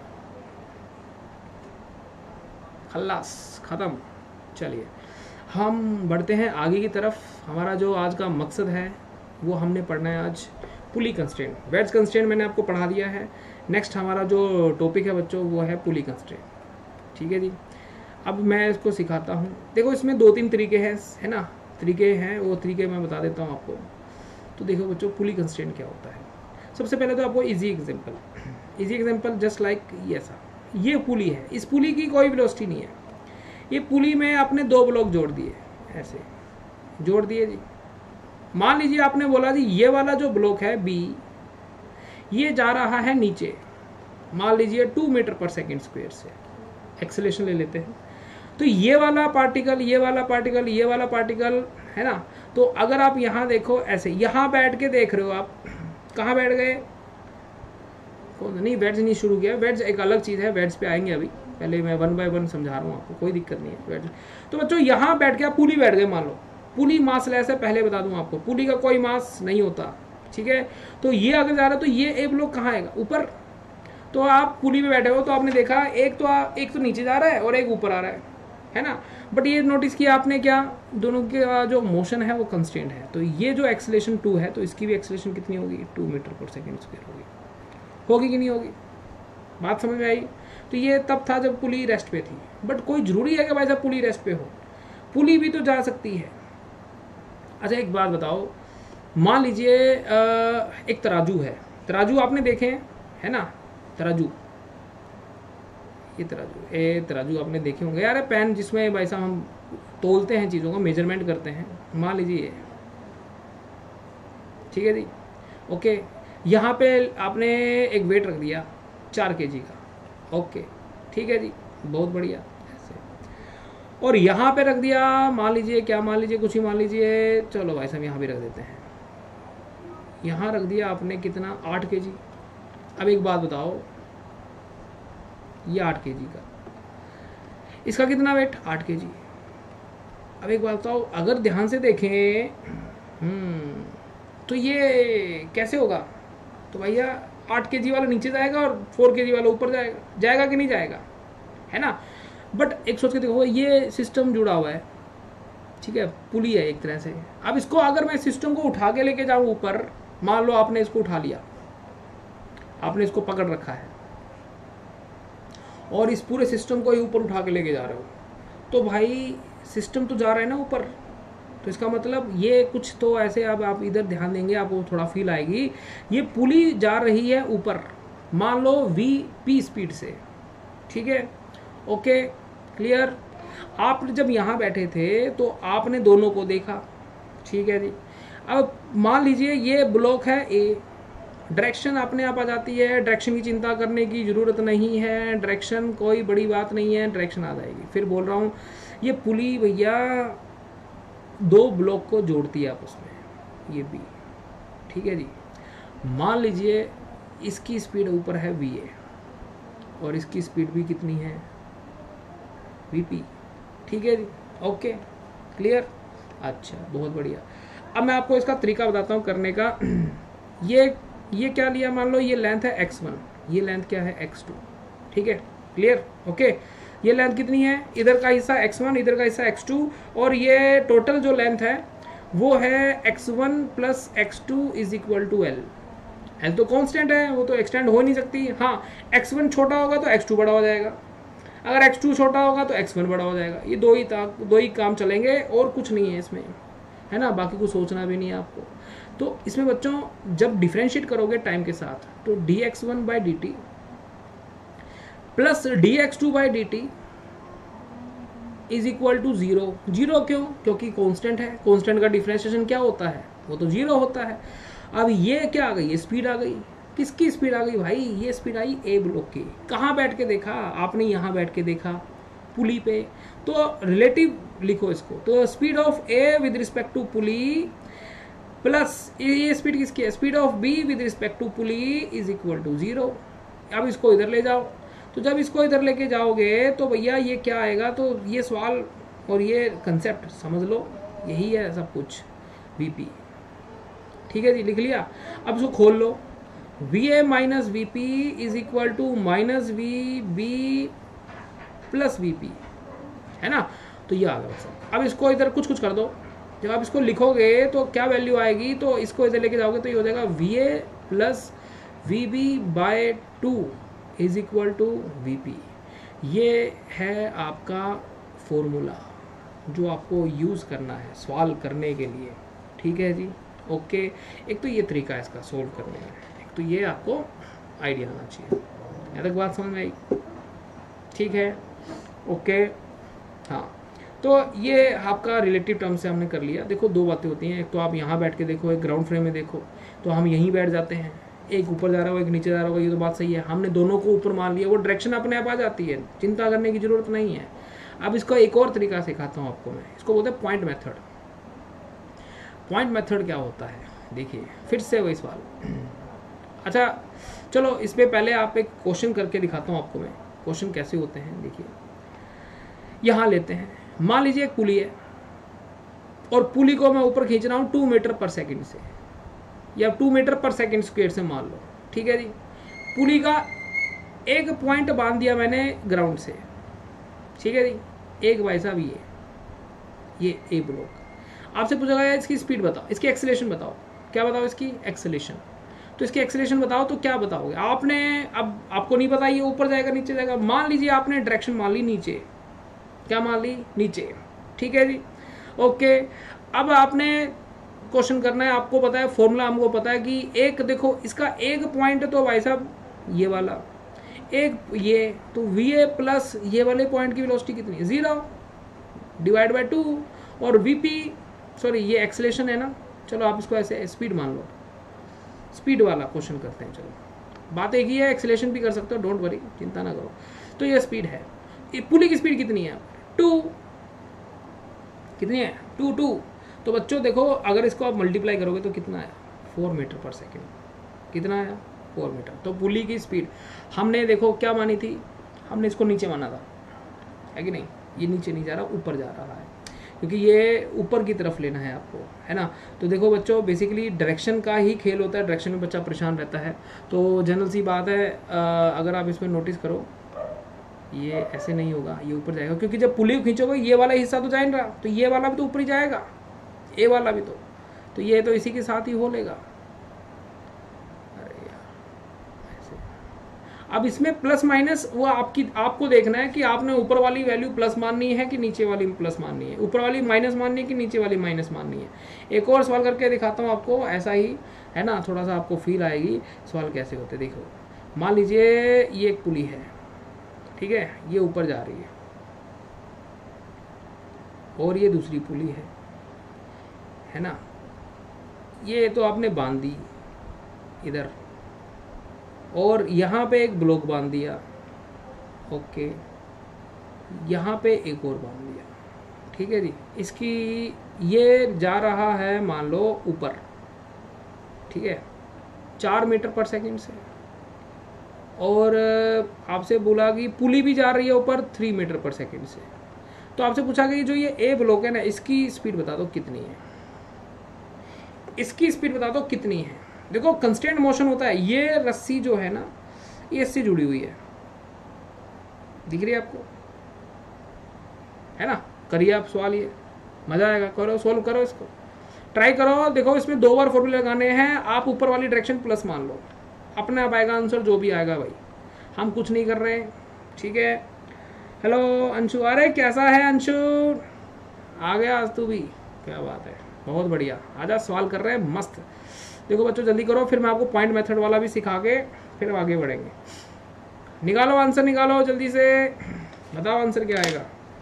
खल्लास, खत्म। चलिए हम बढ़ते हैं आगे की तरफ। हमारा जो आज का मकसद है वो हमने पढ़ना है आज पुली कंस्ट्रेंट। वेड्ज कंस्ट्रेंट मैंने आपको पढ़ा दिया है। नेक्स्ट हमारा जो टॉपिक है बच्चों वो है पुली कंस्ट्रेंट, ठीक है जी। अब मैं इसको सिखाता हूँ। देखो इसमें 2-3 तरीके हैं, है ना, तरीके हैं, वो तरीके मैं बता देता हूँ आपको। तो देखो बच्चों पुली कंस्ट्रेंट क्या होता है। सबसे पहले तो आपको इजी एग्जांपल जस्ट लाइक ये पुली है, इस पुली की कोई वेलोसिटी नहीं है। ये पुली में आपने 2 ब्लॉक जोड़ दिए, ऐसे जोड़ दिए जी। मान लीजिए आपने बोला जी ये वाला जो ब्लॉक है बी, ये जा रहा है नीचे, मान लीजिए 2 मीटर पर सेकेंड स्क्वायर से, एक्सेलरेशन ले लेते हैं। तो ये वाला पार्टिकल, ये वाला पार्टिकल, ये वाला पार्टिकल, है ना। तो अगर आप यहाँ देखो, ऐसे यहाँ बैठ के देख रहे हो आप, कहाँ बैठ गए, नहीं वेड्स नहीं शुरू किया, वेड्स एक अलग चीज़ है, वेड्स पे आएंगे अभी, पहले मैं 1 बाय 1 समझा रहा हूँ आपको, कोई दिक्कत नहीं है वेड्स। तो बच्चों यहाँ बैठ के आप पुली बैठ गए, मान लो पुली मासलेस है, पहले बता दूँ आपको, पुली का कोई मास नहीं होता, ठीक है। तो ये अगर जा रहा है तो ये एक ब्लॉक कहाँ आएगा, ऊपर। तो आप पुली में बैठे हो तो आपने देखा एक तो नीचे जा रहा है और एक ऊपर आ रहा है ना। बट ये नोटिस किया आपने क्या, दोनों का जो मोशन है वो कंस्टेंट है। तो ये जो एक्सेलरेशन 2 है, तो इसकी भी एक्सेलरेशन कितनी होगी, 2 मीटर पर सेकेंड स्क्वायर होगी कि नहीं होगी, बात समझ में आई। तो ये तब था जब पुली रेस्ट पे थी। बट कोई जरूरी है कि भाई साहब पुली रेस्ट पे हो, पुली भी तो जा सकती है। अच्छा एक बात बताओ, मान लीजिए एक तराजू है, तराजू आपने देखे है ना, तराजू, ये तराजू आपने देखे होंगे यार, पेन जिसमें भाई साहब हम तोलते हैं चीज़ों का, मेजरमेंट करते हैं। मान लीजिए ठीक है जी, ओके, यहाँ पे आपने एक वेट रख दिया 4 kg का, ओके ठीक है जी, बहुत बढ़िया ऐसे। और यहाँ पे रख दिया, मान लीजिए क्या, मान लीजिए कुछ ही मान लीजिए, चलो भाई साहब यहाँ भी रख देते हैं, यहाँ रख दिया आपने कितना, 8 kg। अब एक बात बताओ, ये 8 kg का, इसका कितना वेट, 8 kg। अब एक बात बताओ, अगर ध्यान से देखें तो ये कैसे होगा? तो भैया 8 kg वाला नीचे जाएगा और 4 kg वाला ऊपर जाएगा, जाएगा कि नहीं जाएगा, है ना? बट एक सोच के देखो, ये सिस्टम जुड़ा हुआ है, ठीक है, पुली है एक तरह से। अब इसको अगर मैं सिस्टम को उठा के लेके जाऊँ ऊपर, मान लो आपने इसको उठा लिया, आपने इसको पकड़ रखा है और इस पूरे सिस्टम को ही ऊपर उठा के लेके जा रहे हो, तो भाई सिस्टम तो जा रहा है ना ऊपर, तो इसका मतलब ये कुछ तो ऐसे, अब आप इधर ध्यान देंगे आपको थोड़ा फील आएगी, ये पुली जा रही है ऊपर, मान लो VP स्पीड से, ठीक है, ओके, क्लियर। आप जब यहाँ बैठे थे तो आपने दोनों को देखा, ठीक है जी। अब मान लीजिए ये ब्लॉक है A, डायरेक्शन अपने आप आ जाती है, डायरेक्शन की चिंता करने की ज़रूरत नहीं है, डायरेक्शन कोई बड़ी बात नहीं है, डायरेक्शन आ जाएगी। फिर बोल रहा हूँ, ये पुली भैया 2 ब्लॉक को जोड़ती है आपस में, ये B, ठीक है जी। मान लीजिए इसकी स्पीड ऊपर है VA और इसकी स्पीड भी कितनी है, VP, ठीक है जी, ओके, क्लियर। अच्छा, बहुत बढ़िया। अब मैं आपको इसका तरीका बताता हूँ करने का। ये क्या लिया, मान लो ये लेंथ है x1, ये लेंथ क्या है x2, ठीक है, क्लियर, ओके। ये लेंथ कितनी है, इधर का हिस्सा x1, इधर का हिस्सा x2, और ये टोटल जो लेंथ है वो है x1 plus x2 is equal to L। L तो कांस्टेंट है, वो तो एक्सटेंड हो नहीं सकती। हाँ, x1 छोटा होगा तो x2 बड़ा हो जाएगा, अगर x2 छोटा होगा तो x1 बड़ा हो जाएगा। ये दो ही काम चलेंगे और कुछ नहीं है इसमें, है ना, बाकी कुछ सोचना भी नहीं है आपको। तो इसमें बच्चों जब डिफ्रेंशिएट करोगे टाइम के साथ, तो dx1 by dt plus dx2 by dt is equal to 0। 0 क्यों? क्योंकि कांस्टेंट है, कांस्टेंट का डिफ्रेंशिएशन क्या होता है, वो तो 0 होता है। अब ये क्या आ गई, ये स्पीड आ गई। किसकी स्पीड आ गई भाई? ये स्पीड आई A ब्लॉक की। कहाँ बैठ के देखा आपने? यहाँ बैठ के देखा, पुली पे। तो रिलेटिव लिखो इसको, तो speed of A with respect to pulley plus ये स्पीड किसकी है, speed of B with respect to pulley is equal to 0। अब इसको इधर ले जाओ, तो जब इसको इधर लेके जाओगे तो भैया ये क्या आएगा, तो ये सवाल और ये कंसेप्ट समझ लो, यही है सब कुछ, VP, ठीक है जी, लिख लिया। अब इसको खोल लो, VA minus VP is equal to minus VB plus VP, है ना। तो ये आ गया सब। अब इसको इधर कुछ कुछ कर दो, जब आप इसको लिखोगे तो क्या वैल्यू आएगी, तो इसको इधर लेके जाओगे तो ये हो जाएगा VA plus VB by 2 is equal to VP। ये है आपका फॉर्मूला जो आपको यूज़ करना है सवाल करने के लिए, ठीक है जी, ओके। एक तो ये तरीका है इसका सोल्व करने का, एक तो ये आपको आइडिया आना चाहिए। यहाँ तक बात समझ में आई? ठीक है, ओके। हाँ, तो ये आपका रिलेटिव टर्म से हमने कर लिया। देखो दो बातें होती हैं, एक तो आप यहाँ बैठ के देखो, एक ग्राउंड फ्रेम में देखो, तो हम यहीं बैठ जाते हैं, एक ऊपर जा रहा होगा एक नीचे जा रहा होगा, ये तो बात सही है। हमने दोनों को ऊपर मान लिया, वो डायरेक्शन अपने आप आ जाती है, चिंता करने की जरूरत नहीं है। अब इसका एक और तरीका सिखाता हूँ आपको मैं, इसको बोलते हैं पॉइंट मेथड। पॉइंट मेथड क्या होता है, देखिए फिर से वही सवाल। अच्छा चलो, इस पर पहले आप एक क्वेश्चन करके दिखाता हूँ आपको मैं, क्वेश्चन कैसे होते हैं। देखिए यहाँ लेते हैं, मान लीजिए एक पुली है और पुली को मैं ऊपर खींच रहा हूँ 2 मीटर पर सेकंड से, या 2 मीटर पर सेकंड स्क्वायर से मान लो, ठीक है जी। पुली का एक पॉइंट बांध दिया मैंने ग्राउंड से, ठीक है जी। एक भाई साहब ये ए ब्लॉक। आपसे पूछा गया इसकी स्पीड बताओ, इसकी एक्सेलरेशन बताओ। क्या बताओ? इसकी एक्सेलरेशन। तो इसकी एक्सेलरेशन बताओ, तो क्या बताओगे आपने? अब आपको नहीं पता ये ऊपर जाएगा नीचे जाएगा। मान लीजिए आपने डायरेक्शन मान ली नीचे, क्या मान ली? नीचे, ठीक है जी, ओके। अब आपने क्वेश्चन करना है, आपको पता है फॉर्मूला, हमको पता है कि एक देखो इसका एक पॉइंट तो भाई साहब ये वाला, एक ये, तो VA प्लस ये वाले पॉइंट की वेलोसिटी कितनी है? 0 डिवाइड बाय 2, और VP सॉरी ये एक्सेलरेशन है ना, चलो आप इसको ऐसे स्पीड मान लो, स्पीड वाला क्वेश्चन करते हैं। चलो बात एक ही है, एक्सेलरेशन भी कर सकते हो, डोंट वरी, चिंता ना करो। तो ये स्पीड है, पुली की स्पीड कितनी है? 2, कितनी है? 2। तो बच्चों देखो, अगर इसको आप मल्टीप्लाई करोगे तो कितना आया? 4 मीटर पर सेकेंड। कितना आया? 4 मीटर। तो पुली की स्पीड हमने देखो क्या मानी थी, हमने इसको नीचे माना था, है कि नहीं? ये नीचे नहीं जा रहा, ऊपर जा रहा है। क्योंकि ये ऊपर की तरफ लेना है आपको, है ना। तो देखो बच्चों, बेसिकली डायरेक्शन का ही खेल होता है, डायरेक्शन में बच्चा परेशान रहता है। तो जनरल सी बात है, अगर आप इसमें नोटिस करो, ये ऐसे नहीं होगा, ये ऊपर जाएगा, क्योंकि जब पुली खींचोगे ये वाला हिस्सा तो जा नहीं रहा, तो ये वाला भी तो ऊपर ही जाएगा, ए वाला भी तो ये तो इसी के साथ ही हो लेगा। अरे यार, ऐसे। अब इसमें प्लस माइनस वो आपको देखना है कि आपने ऊपर वाली वैल्यू प्लस माननी है कि नीचे वाली प्लस माननी है, ऊपर वाली माइनस माननी है कि नीचे वाली माइनस माननी है। एक और सवाल करके दिखाता हूँ आपको, ऐसा ही है ना, थोड़ा सा आपको फील आएगी सवाल कैसे होते। देखो, मान लीजिए ये एक पुली है, ठीक है, ये ऊपर जा रही है, और ये दूसरी पुली है ना। ये तो आपने बांध दी इधर, और यहाँ पे एक ब्लॉक बांध दिया, ओके, यहाँ पे एक और बांध दिया, ठीक है जी। इसकी ये जा रहा है मान लो ऊपर, ठीक है, 4 मीटर पर सेकंड से, और आपसे बोला कि पुली भी जा रही है ऊपर 3 मीटर पर सेकंड से। तो आपसे पूछा कि जो ये ए ब्लॉक है ना, इसकी स्पीड बता दो कितनी है, इसकी स्पीड बता दो कितनी है। देखो कंस्टेंट मोशन होता है, ये रस्सी जो है ना, ये इससे जुड़ी हुई है, दिख रही है आपको, है ना। करिए आप सवाल, ये मजा आएगा, करो, सोल्व करो, इसको ट्राई करो। देखो इसमें 2 बार फॉर्मूले लगाने हैं, आप ऊपर वाली डायरेक्शन प्लस मान लो, अपने आप आएगा आंसर, जो भी आएगा भाई, हम कुछ नहीं कर रहे, ठीक है। हेलो अंशु, अरे कैसा है अंशु, आ गया आज तू भी, क्या बात है, बहुत बढ़िया, आजा, सवाल कर रहे हैं मस्त। देखो बच्चों जल्दी करो, फिर मैं आपको पॉइंट मेथड वाला भी सिखा के फिर आगे बढ़ेंगे। निकालो आंसर, निकालो जल्दी से, बताओ आंसर क्या आएगा।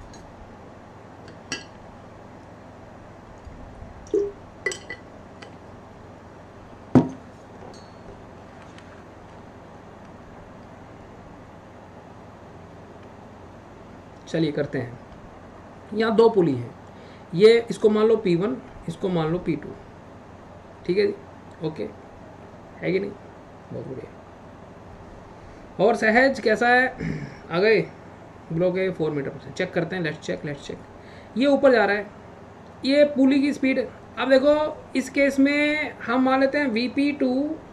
चलिए करते हैं। यहाँ 2 पुली हैं, ये इसको मान लो P1, इसको मान लो P2, ठीक है जी, ओके है कि नहीं, बहुत बढ़िया। और सहज कैसा है, आ गए, ब्लॉक है 4 मीटर पर, चेक करते हैं, लेट्स चेक। ये ऊपर जा रहा है, ये पुली की स्पीड, अब देखो इस केस में हम मान लेते हैं VP2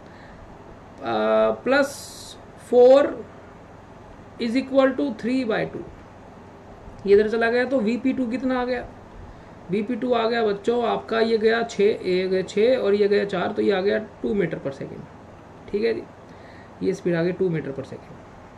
+ 4 = 3/2, ये इधर चला गया, तो VP2 कितना आ गया, VP2 आ गया बच्चों आपका, ये गया 6, ये गया 6 और ये गया 4, तो ये आ गया 2 मीटर पर सेकेंड, ठीक है जी। ये स्पीड आ गई 2 मीटर पर सेकेंड,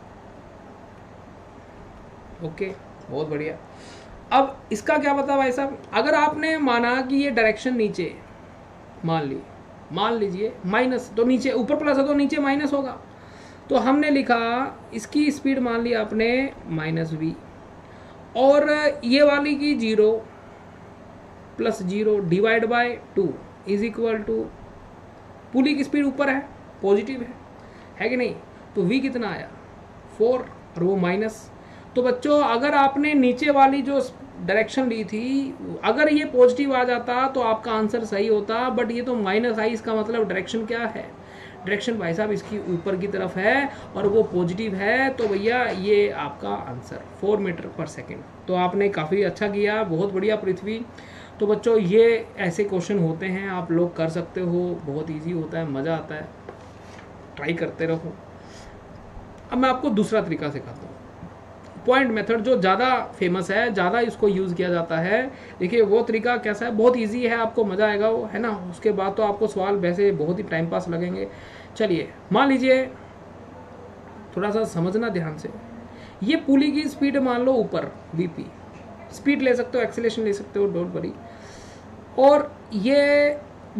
ओके, बहुत बढ़िया। अब इसका क्या पता भाई साहब, अगर आपने माना कि ये डायरेक्शन नीचे, मान लीजिए माइनस, तो नीचे, ऊपर प्लस है तो नीचे माइनस होगा, तो हमने लिखा इसकी स्पीड मान ली आपने -v, और ये वाली की 0 + 0 / 2 = पुली की स्पीड ऊपर है, पॉजिटिव है कि नहीं, तो v कितना आया 4 और वो माइनस। तो बच्चों अगर आपने नीचे वाली जो डायरेक्शन ली थी, अगर ये पॉजिटिव आ जाता तो आपका आंसर सही होता, बट ये तो माइनस आई, इसका मतलब डायरेक्शन क्या है, डायरेक्शन भाई साहब इसकी ऊपर की तरफ है और वो पॉजिटिव है, तो भैया ये आपका आंसर 4 मीटर पर सेकेंड। तो आपने काफ़ी अच्छा किया, बहुत बढ़िया पृथ्वी। तो बच्चों ये ऐसे क्वेश्चन होते हैं, आप लोग कर सकते हो, बहुत इजी होता है, मज़ा आता है, ट्राई करते रहो। अब मैं आपको दूसरा तरीका सिखाता हूँ, पॉइंट मेथड, जो ज़्यादा फेमस है, ज़्यादा इसको यूज़ किया जाता है। देखिए वो तरीका कैसा है, बहुत इजी है, आपको मज़ा आएगा वो, है ना। उसके बाद तो आपको सवाल वैसे बहुत ही टाइम पास लगेंगे। चलिए मान लीजिए, थोड़ा सा समझना ध्यान से, ये पुली की स्पीड मान लो ऊपर VP, स्पीड ले सकते हो, एक्सीलरेशन ले सकते हो, डोंट वरी। और ये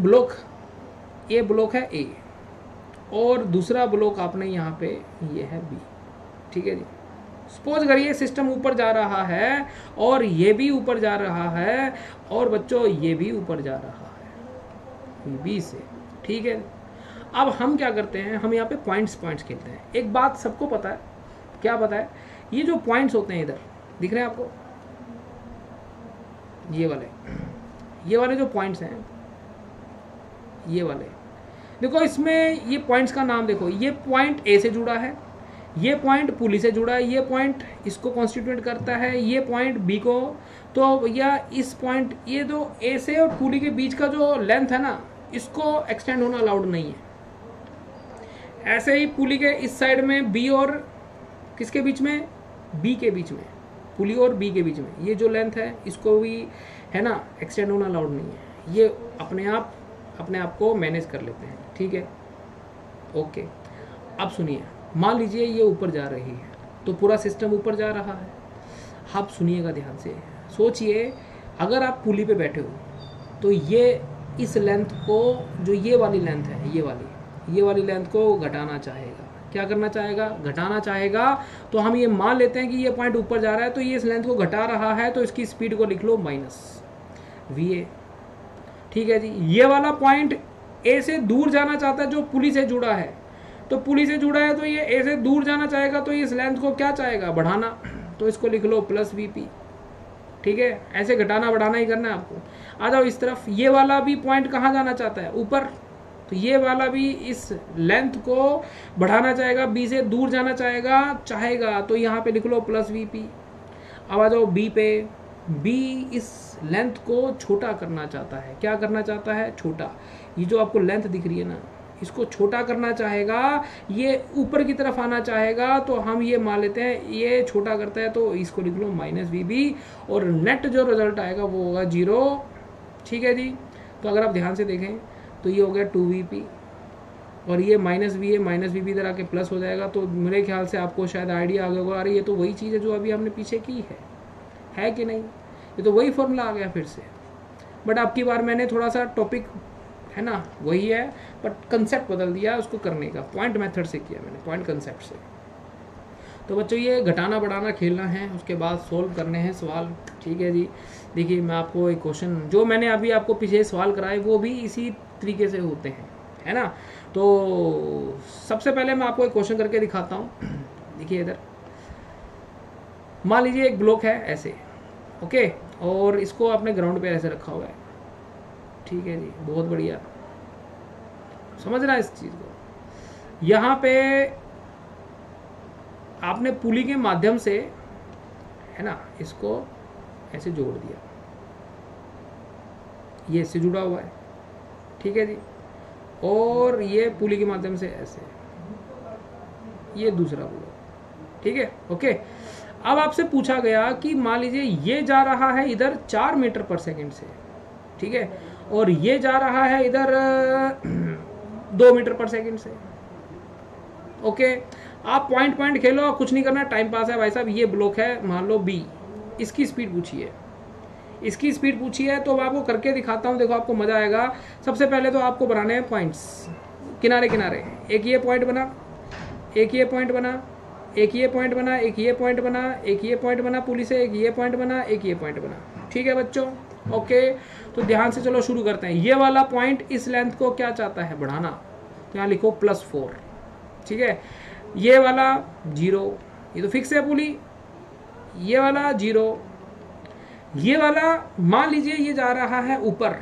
ब्लॉक है A, और दूसरा ब्लॉक आपने यहाँ पे ये है B, ठीक है जी। सपोज करिए सिस्टम ऊपर जा रहा है, और ये भी ऊपर जा रहा है, और बच्चों ये भी ऊपर जा रहा है B से, ठीक है। अब हम क्या करते हैं, हम यहाँ पे पॉइंट्स खेलते हैं। एक बात सबको पता है, क्या पता है, ये जो पॉइंट्स होते हैं इधर दिख रहे हैं आपको, ये वाले जो पॉइंट्स हैं, ये वाले देखो, इसमें ये पॉइंट्स का नाम देखो, ये पॉइंट A से जुड़ा है, ये पॉइंट पुली से जुड़ा है, ये पॉइंट इसको कॉन्स्टिट्यूट करता है, ये पॉइंट B को तो भैया इस पॉइंट, ये जो ए से और पुली के बीच का जो लेंथ है ना, इसको एक्सटेंड होना अलाउड नहीं है। ऐसे ही पुली के इस साइड में बी और किसके बीच में, बी के बीच में, पुली और बी के बीच में ये जो लेंथ है, इसको भी है ना एक्सटेंड होना अलाउड नहीं है। ये अपने आप को मैनेज कर लेते हैं, ठीक है, ओके। अब सुनिए, मान लीजिए ये ऊपर जा रही है, तो पूरा सिस्टम ऊपर जा रहा है। आप सुनिएगा ध्यान से, सोचिए अगर आप पुली पे बैठे हो तो ये इस लेंथ को, जो ये वाली लेंथ है, ये वाली लेंथ को घटाना चाहेगा। क्या करना चाहेगा, घटाना चाहेगा। तो हम ये मान लेते हैं कि ये पॉइंट ऊपर जा रहा है, तो ये इस लेंथ को घटा रहा है, तो इसकी स्पीड को लिख लो माइनस VA, ठीक है जी। ये वाला पॉइंट ए से दूर जाना चाहता है, जो पुली से जुड़ा है, तो पुली से जुड़ा है तो ये ए से दूर जाना चाहेगा, तो इस लेंथ को क्या चाहेगा, बढ़ाना, तो इसको लिख लो प्लस VP, ठीक है। ऐसे घटाना बढ़ाना ही करना है आपको। आ जाओ इस तरफ, ये वाला भी पॉइंट कहाँ जाना चाहता है, ऊपर, तो ये वाला भी इस लेंथ को बढ़ाना चाहेगा, बी से दूर जाना चाहेगा, तो यहाँ पे लिख लो प्लस VP। अब आ जाओ बी पे, बी इस लेंथ को छोटा करना चाहता है। क्या करना चाहता है, छोटा। ये जो आपको लेंथ दिख रही है ना, इसको छोटा करना चाहेगा, ये ऊपर की तरफ आना चाहेगा, तो हम ये मान लेते हैं ये छोटा करता है, तो इसको लिख लो माइनस VB, और नेट जो रिजल्ट आएगा वो होगा 0, ठीक है जी। तो अगर आप ध्यान से देखें तो ये हो गया 2VP, और ये माइनस VB इधर आके प्लस हो जाएगा। तो मेरे ख्याल से आपको शायद आइडिया आ गया होगा, अरे ये तो वही चीज़ है जो अभी हमने पीछे की है कि नहीं, ये तो वही फॉर्मूला आ गया फिर से। बट आपकी बार मैंने थोड़ा सा टॉपिक है ना वही है, बट कंसेप्ट बदल दिया उसको करने का, पॉइंट मेथड से किया मैंने, पॉइंट कंसेप्ट से। तो बच्चों ये घटाना बढ़ाना खेलना है, उसके बाद सोल्व करने हैं सवाल, ठीक है जी। देखिए मैं आपको एक क्वेश्चन, जो मैंने अभी आपको पीछे सवाल कराए वो भी इसी तरीके से होते हैं, है ना। तो सबसे पहले मैं आपको एक क्वेश्चन करके दिखाता हूँ। देखिए इधर मान लीजिए एक ब्लॉक है ऐसे, ओके, और इसको आपने ग्राउंड पे ऐसे रखा हुआ है, ठीक है जी, बहुत बढ़िया, समझ रहा है इस चीज़ को। यहाँ पे आपने पुली के माध्यम से, है ना, इसको ऐसे जोड़ दिया, ये इससे जुड़ा हुआ है, ठीक है जी, और ये पुली के माध्यम से ऐसे, ये दूसरा ब्लॉक, ठीक है, ओके। अब आपसे पूछा गया कि मान लीजिए ये जा रहा है इधर 4 मीटर पर सेकंड से, ठीक है, और ये जा रहा है इधर 2 मीटर पर सेकंड से, ओके। आप पॉइंट खेलो, कुछ नहीं करना, टाइम पास है भाई साहब। ये ब्लॉक है मान लो B, इसकी स्पीड पूछी है, तो मैं आपको करके दिखाता हूँ, देखो आपको मजा आएगा। सबसे पहले तो आपको बनाने हैं पॉइंट्स, किनारे किनारे, एक ये पॉइंट बना, एक ये पॉइंट बना, एक ये पॉइंट बना, एक ये पॉइंट बना, एक ये पॉइंट बना पुली से, एक ये पॉइंट बना, एक ये पॉइंट बना, ठीक है बच्चों, ओके। तो ध्यान से चलो शुरू करते हैं। ये वाला पॉइंट इस लेंथ को क्या चाहता है, बढ़ाना, तो यहाँ लिखो +4, ठीक है। ये वाला 0, ये तो फिक्स है पुली, ये वाला 0, ये वाला मान लीजिए ये जा रहा है ऊपर,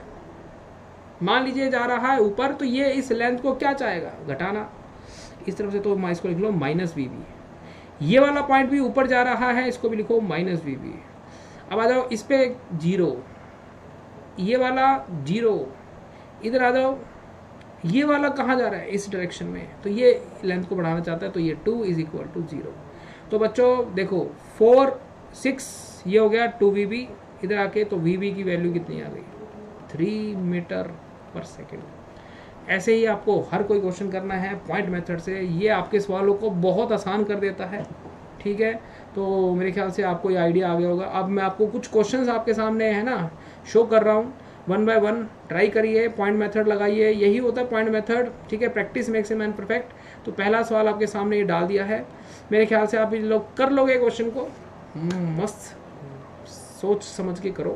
तो ये इस लेंथ को क्या चाहेगा, घटाना, इस तरफ से, तो इसको लिख लो -VB। ये वाला पॉइंट भी ऊपर जा रहा है, इसको भी लिखो -VB। अब आ जाओ इस पे 0, ये वाला 0, इधर आ जाओ, ये वाला कहाँ जा रहा है, इस डायरेक्शन में, तो ये लेंथ को बढ़ाना चाहता है, तो ये 2 = 0। तो बच्चों देखो 4, 6, ये हो गया 2VB, इधर आके तो VB की वैल्यू कितनी आ गई, 3 मीटर पर सेकेंड। ऐसे ही आपको हर कोई क्वेश्चन करना है पॉइंट मेथड से, ये आपके सवालों को बहुत आसान कर देता है, ठीक है। तो मेरे ख्याल से आपको ये आइडिया आ गया होगा। अब मैं आपको कुछ क्वेश्चंस आपके सामने है ना शो कर रहा हूँ, 1 बाय 1 ट्राई करिए, पॉइंट मेथड लगाइए, यही होता है पॉइंट मेथड, ठीक है। Practice makes a man perfect. तो पहला सवाल आपके सामने ये डाल दिया है, मेरे ख्याल से आप लोग कर लोगे क्वेश्चन को, मस्त सोच समझ के करो।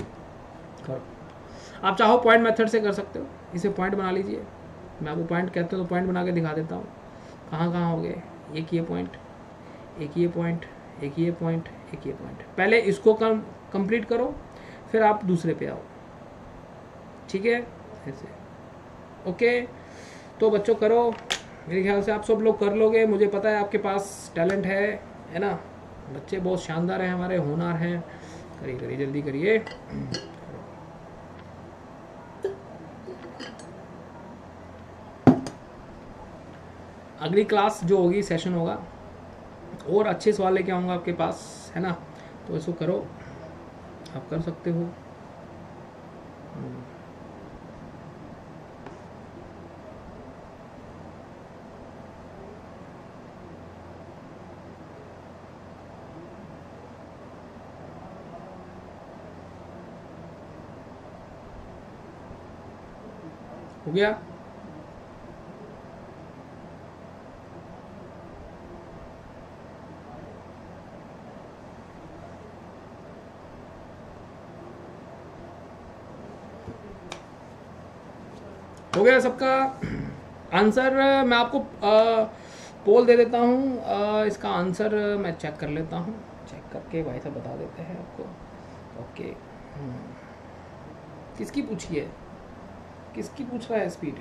आप चाहो पॉइंट मेथड से कर सकते हो, इसे पॉइंट बना लीजिए, मैं आपको पॉइंट कहते हो तो पॉइंट बना के दिखा देता हूँ। कहाँ हो गए, एक ये पॉइंट, एक ये पॉइंट, एक ये पॉइंट, एक ये पॉइंट। पहले इसको कंप्लीट करो, फिर आप दूसरे पे आओ, ठीक है, ऐसे, ओके। तो बच्चों करो, मेरे ख्याल से आप सब लोग कर लोगे, मुझे पता है आपके पास टैलेंट है ना, बच्चे बहुत शानदार हैं हमारे, होनहार हैं, करिए करिए, जल्दी करिए। अगली क्लास जो होगी, सेशन होगा, और अच्छे सवाल लेके आऊँगा आपके पास, है ना। तो इसको करो, आप कर सकते हो। हो गया? हो गया सबका आंसर? मैं आपको पोल दे देता हूँ, इसका आंसर मैं चेक कर लेता हूँ, चेक करके भाई साहब बता देते हैं आपको। ओके, किसकी पूछी है, किसकी पूछ रहा है स्पीड?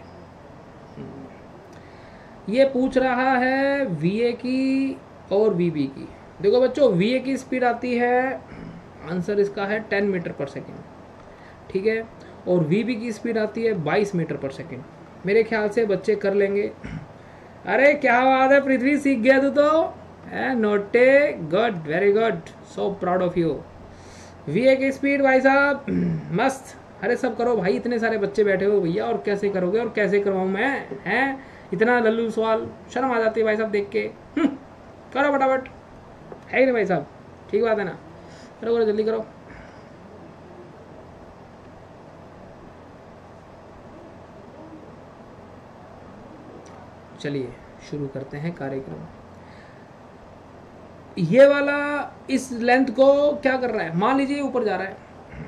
ये पूछ रहा है वीए की और वीबी की। देखो बच्चों, वीए की स्पीड आती है, आंसर इसका है 10 मीटर पर सेकेंड, ठीक है, और वीबी की स्पीड आती है 22 मीटर पर सेकेंड। मेरे ख्याल से बच्चे कर लेंगे। अरे क्या बात है पृथ्वी, सीख गया तू तो, है नोटे, good, very good, so proud of you. VA की स्पीड भाई साहब मस्त। अरे सब करो भाई, इतने सारे बच्चे बैठे हो भैया, और कैसे करोगे और कैसे करवाऊँ मैं, हैं इतना लल्लू सवाल, शर्म आ जाती है भाई साहब देख के। करो फटाफट, है ही नहीं भाई साहब, ठीक बात है ना, करो करो जल्दी करो। चलिए शुरू करते हैं कार्यक्रम। ये वाला इस लेंथ को क्या कर रहा है, मान लीजिए ऊपर जा रहा है,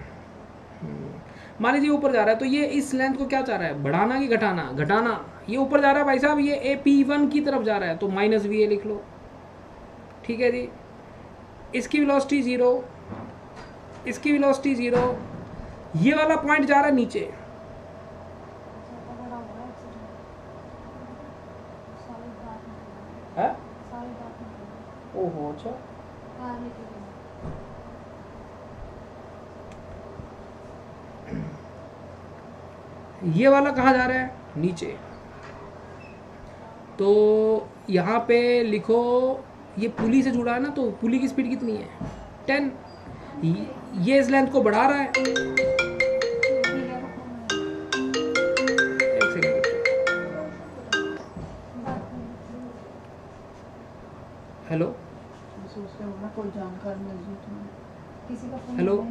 मान लीजिए ऊपर जा रहा है, तो ये इस लेंथ को क्या चाह रहा है, बढ़ाना कि घटाना? घटाना। ये ऊपर जा रहा है भाई साहब, ये AP1 की तरफ जा रहा है, तो माइनस VA लिख लो, ठीक है जी। इसकी वेलोसिटी 0, इसकी वेलोसिटी 0, ये वाला पॉइंट जा रहा है नीचे, है? ओहो अच्छा, ये वाला कहाँ जा रहा है, नीचे। तो यहाँ पे लिखो, ये पुली से जुड़ा है ना, तो पुली की स्पीड कितनी है, 10। ये इस लेंथ को बढ़ा रहा है, एक सेकेंड, हेलो कोई जानकारी मिल जाए तुम्हें, किसी का फोन हेलो,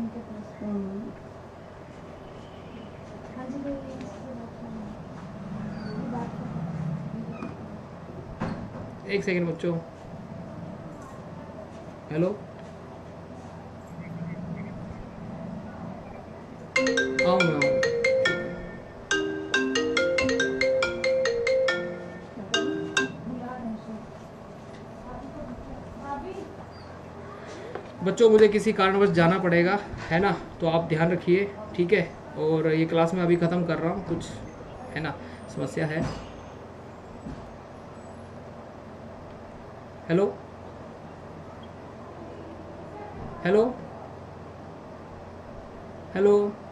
एक सेकेंड बच्चों, हेलो, आओ मैं आऊँ। बच्चों मुझे किसी कारणवश जाना पड़ेगा, है ना, तो आप ध्यान रखिए, ठीक है। और ये क्लास में अभी ख़त्म कर रहा हूँ, कुछ है ना समस्या है। Hello hello hello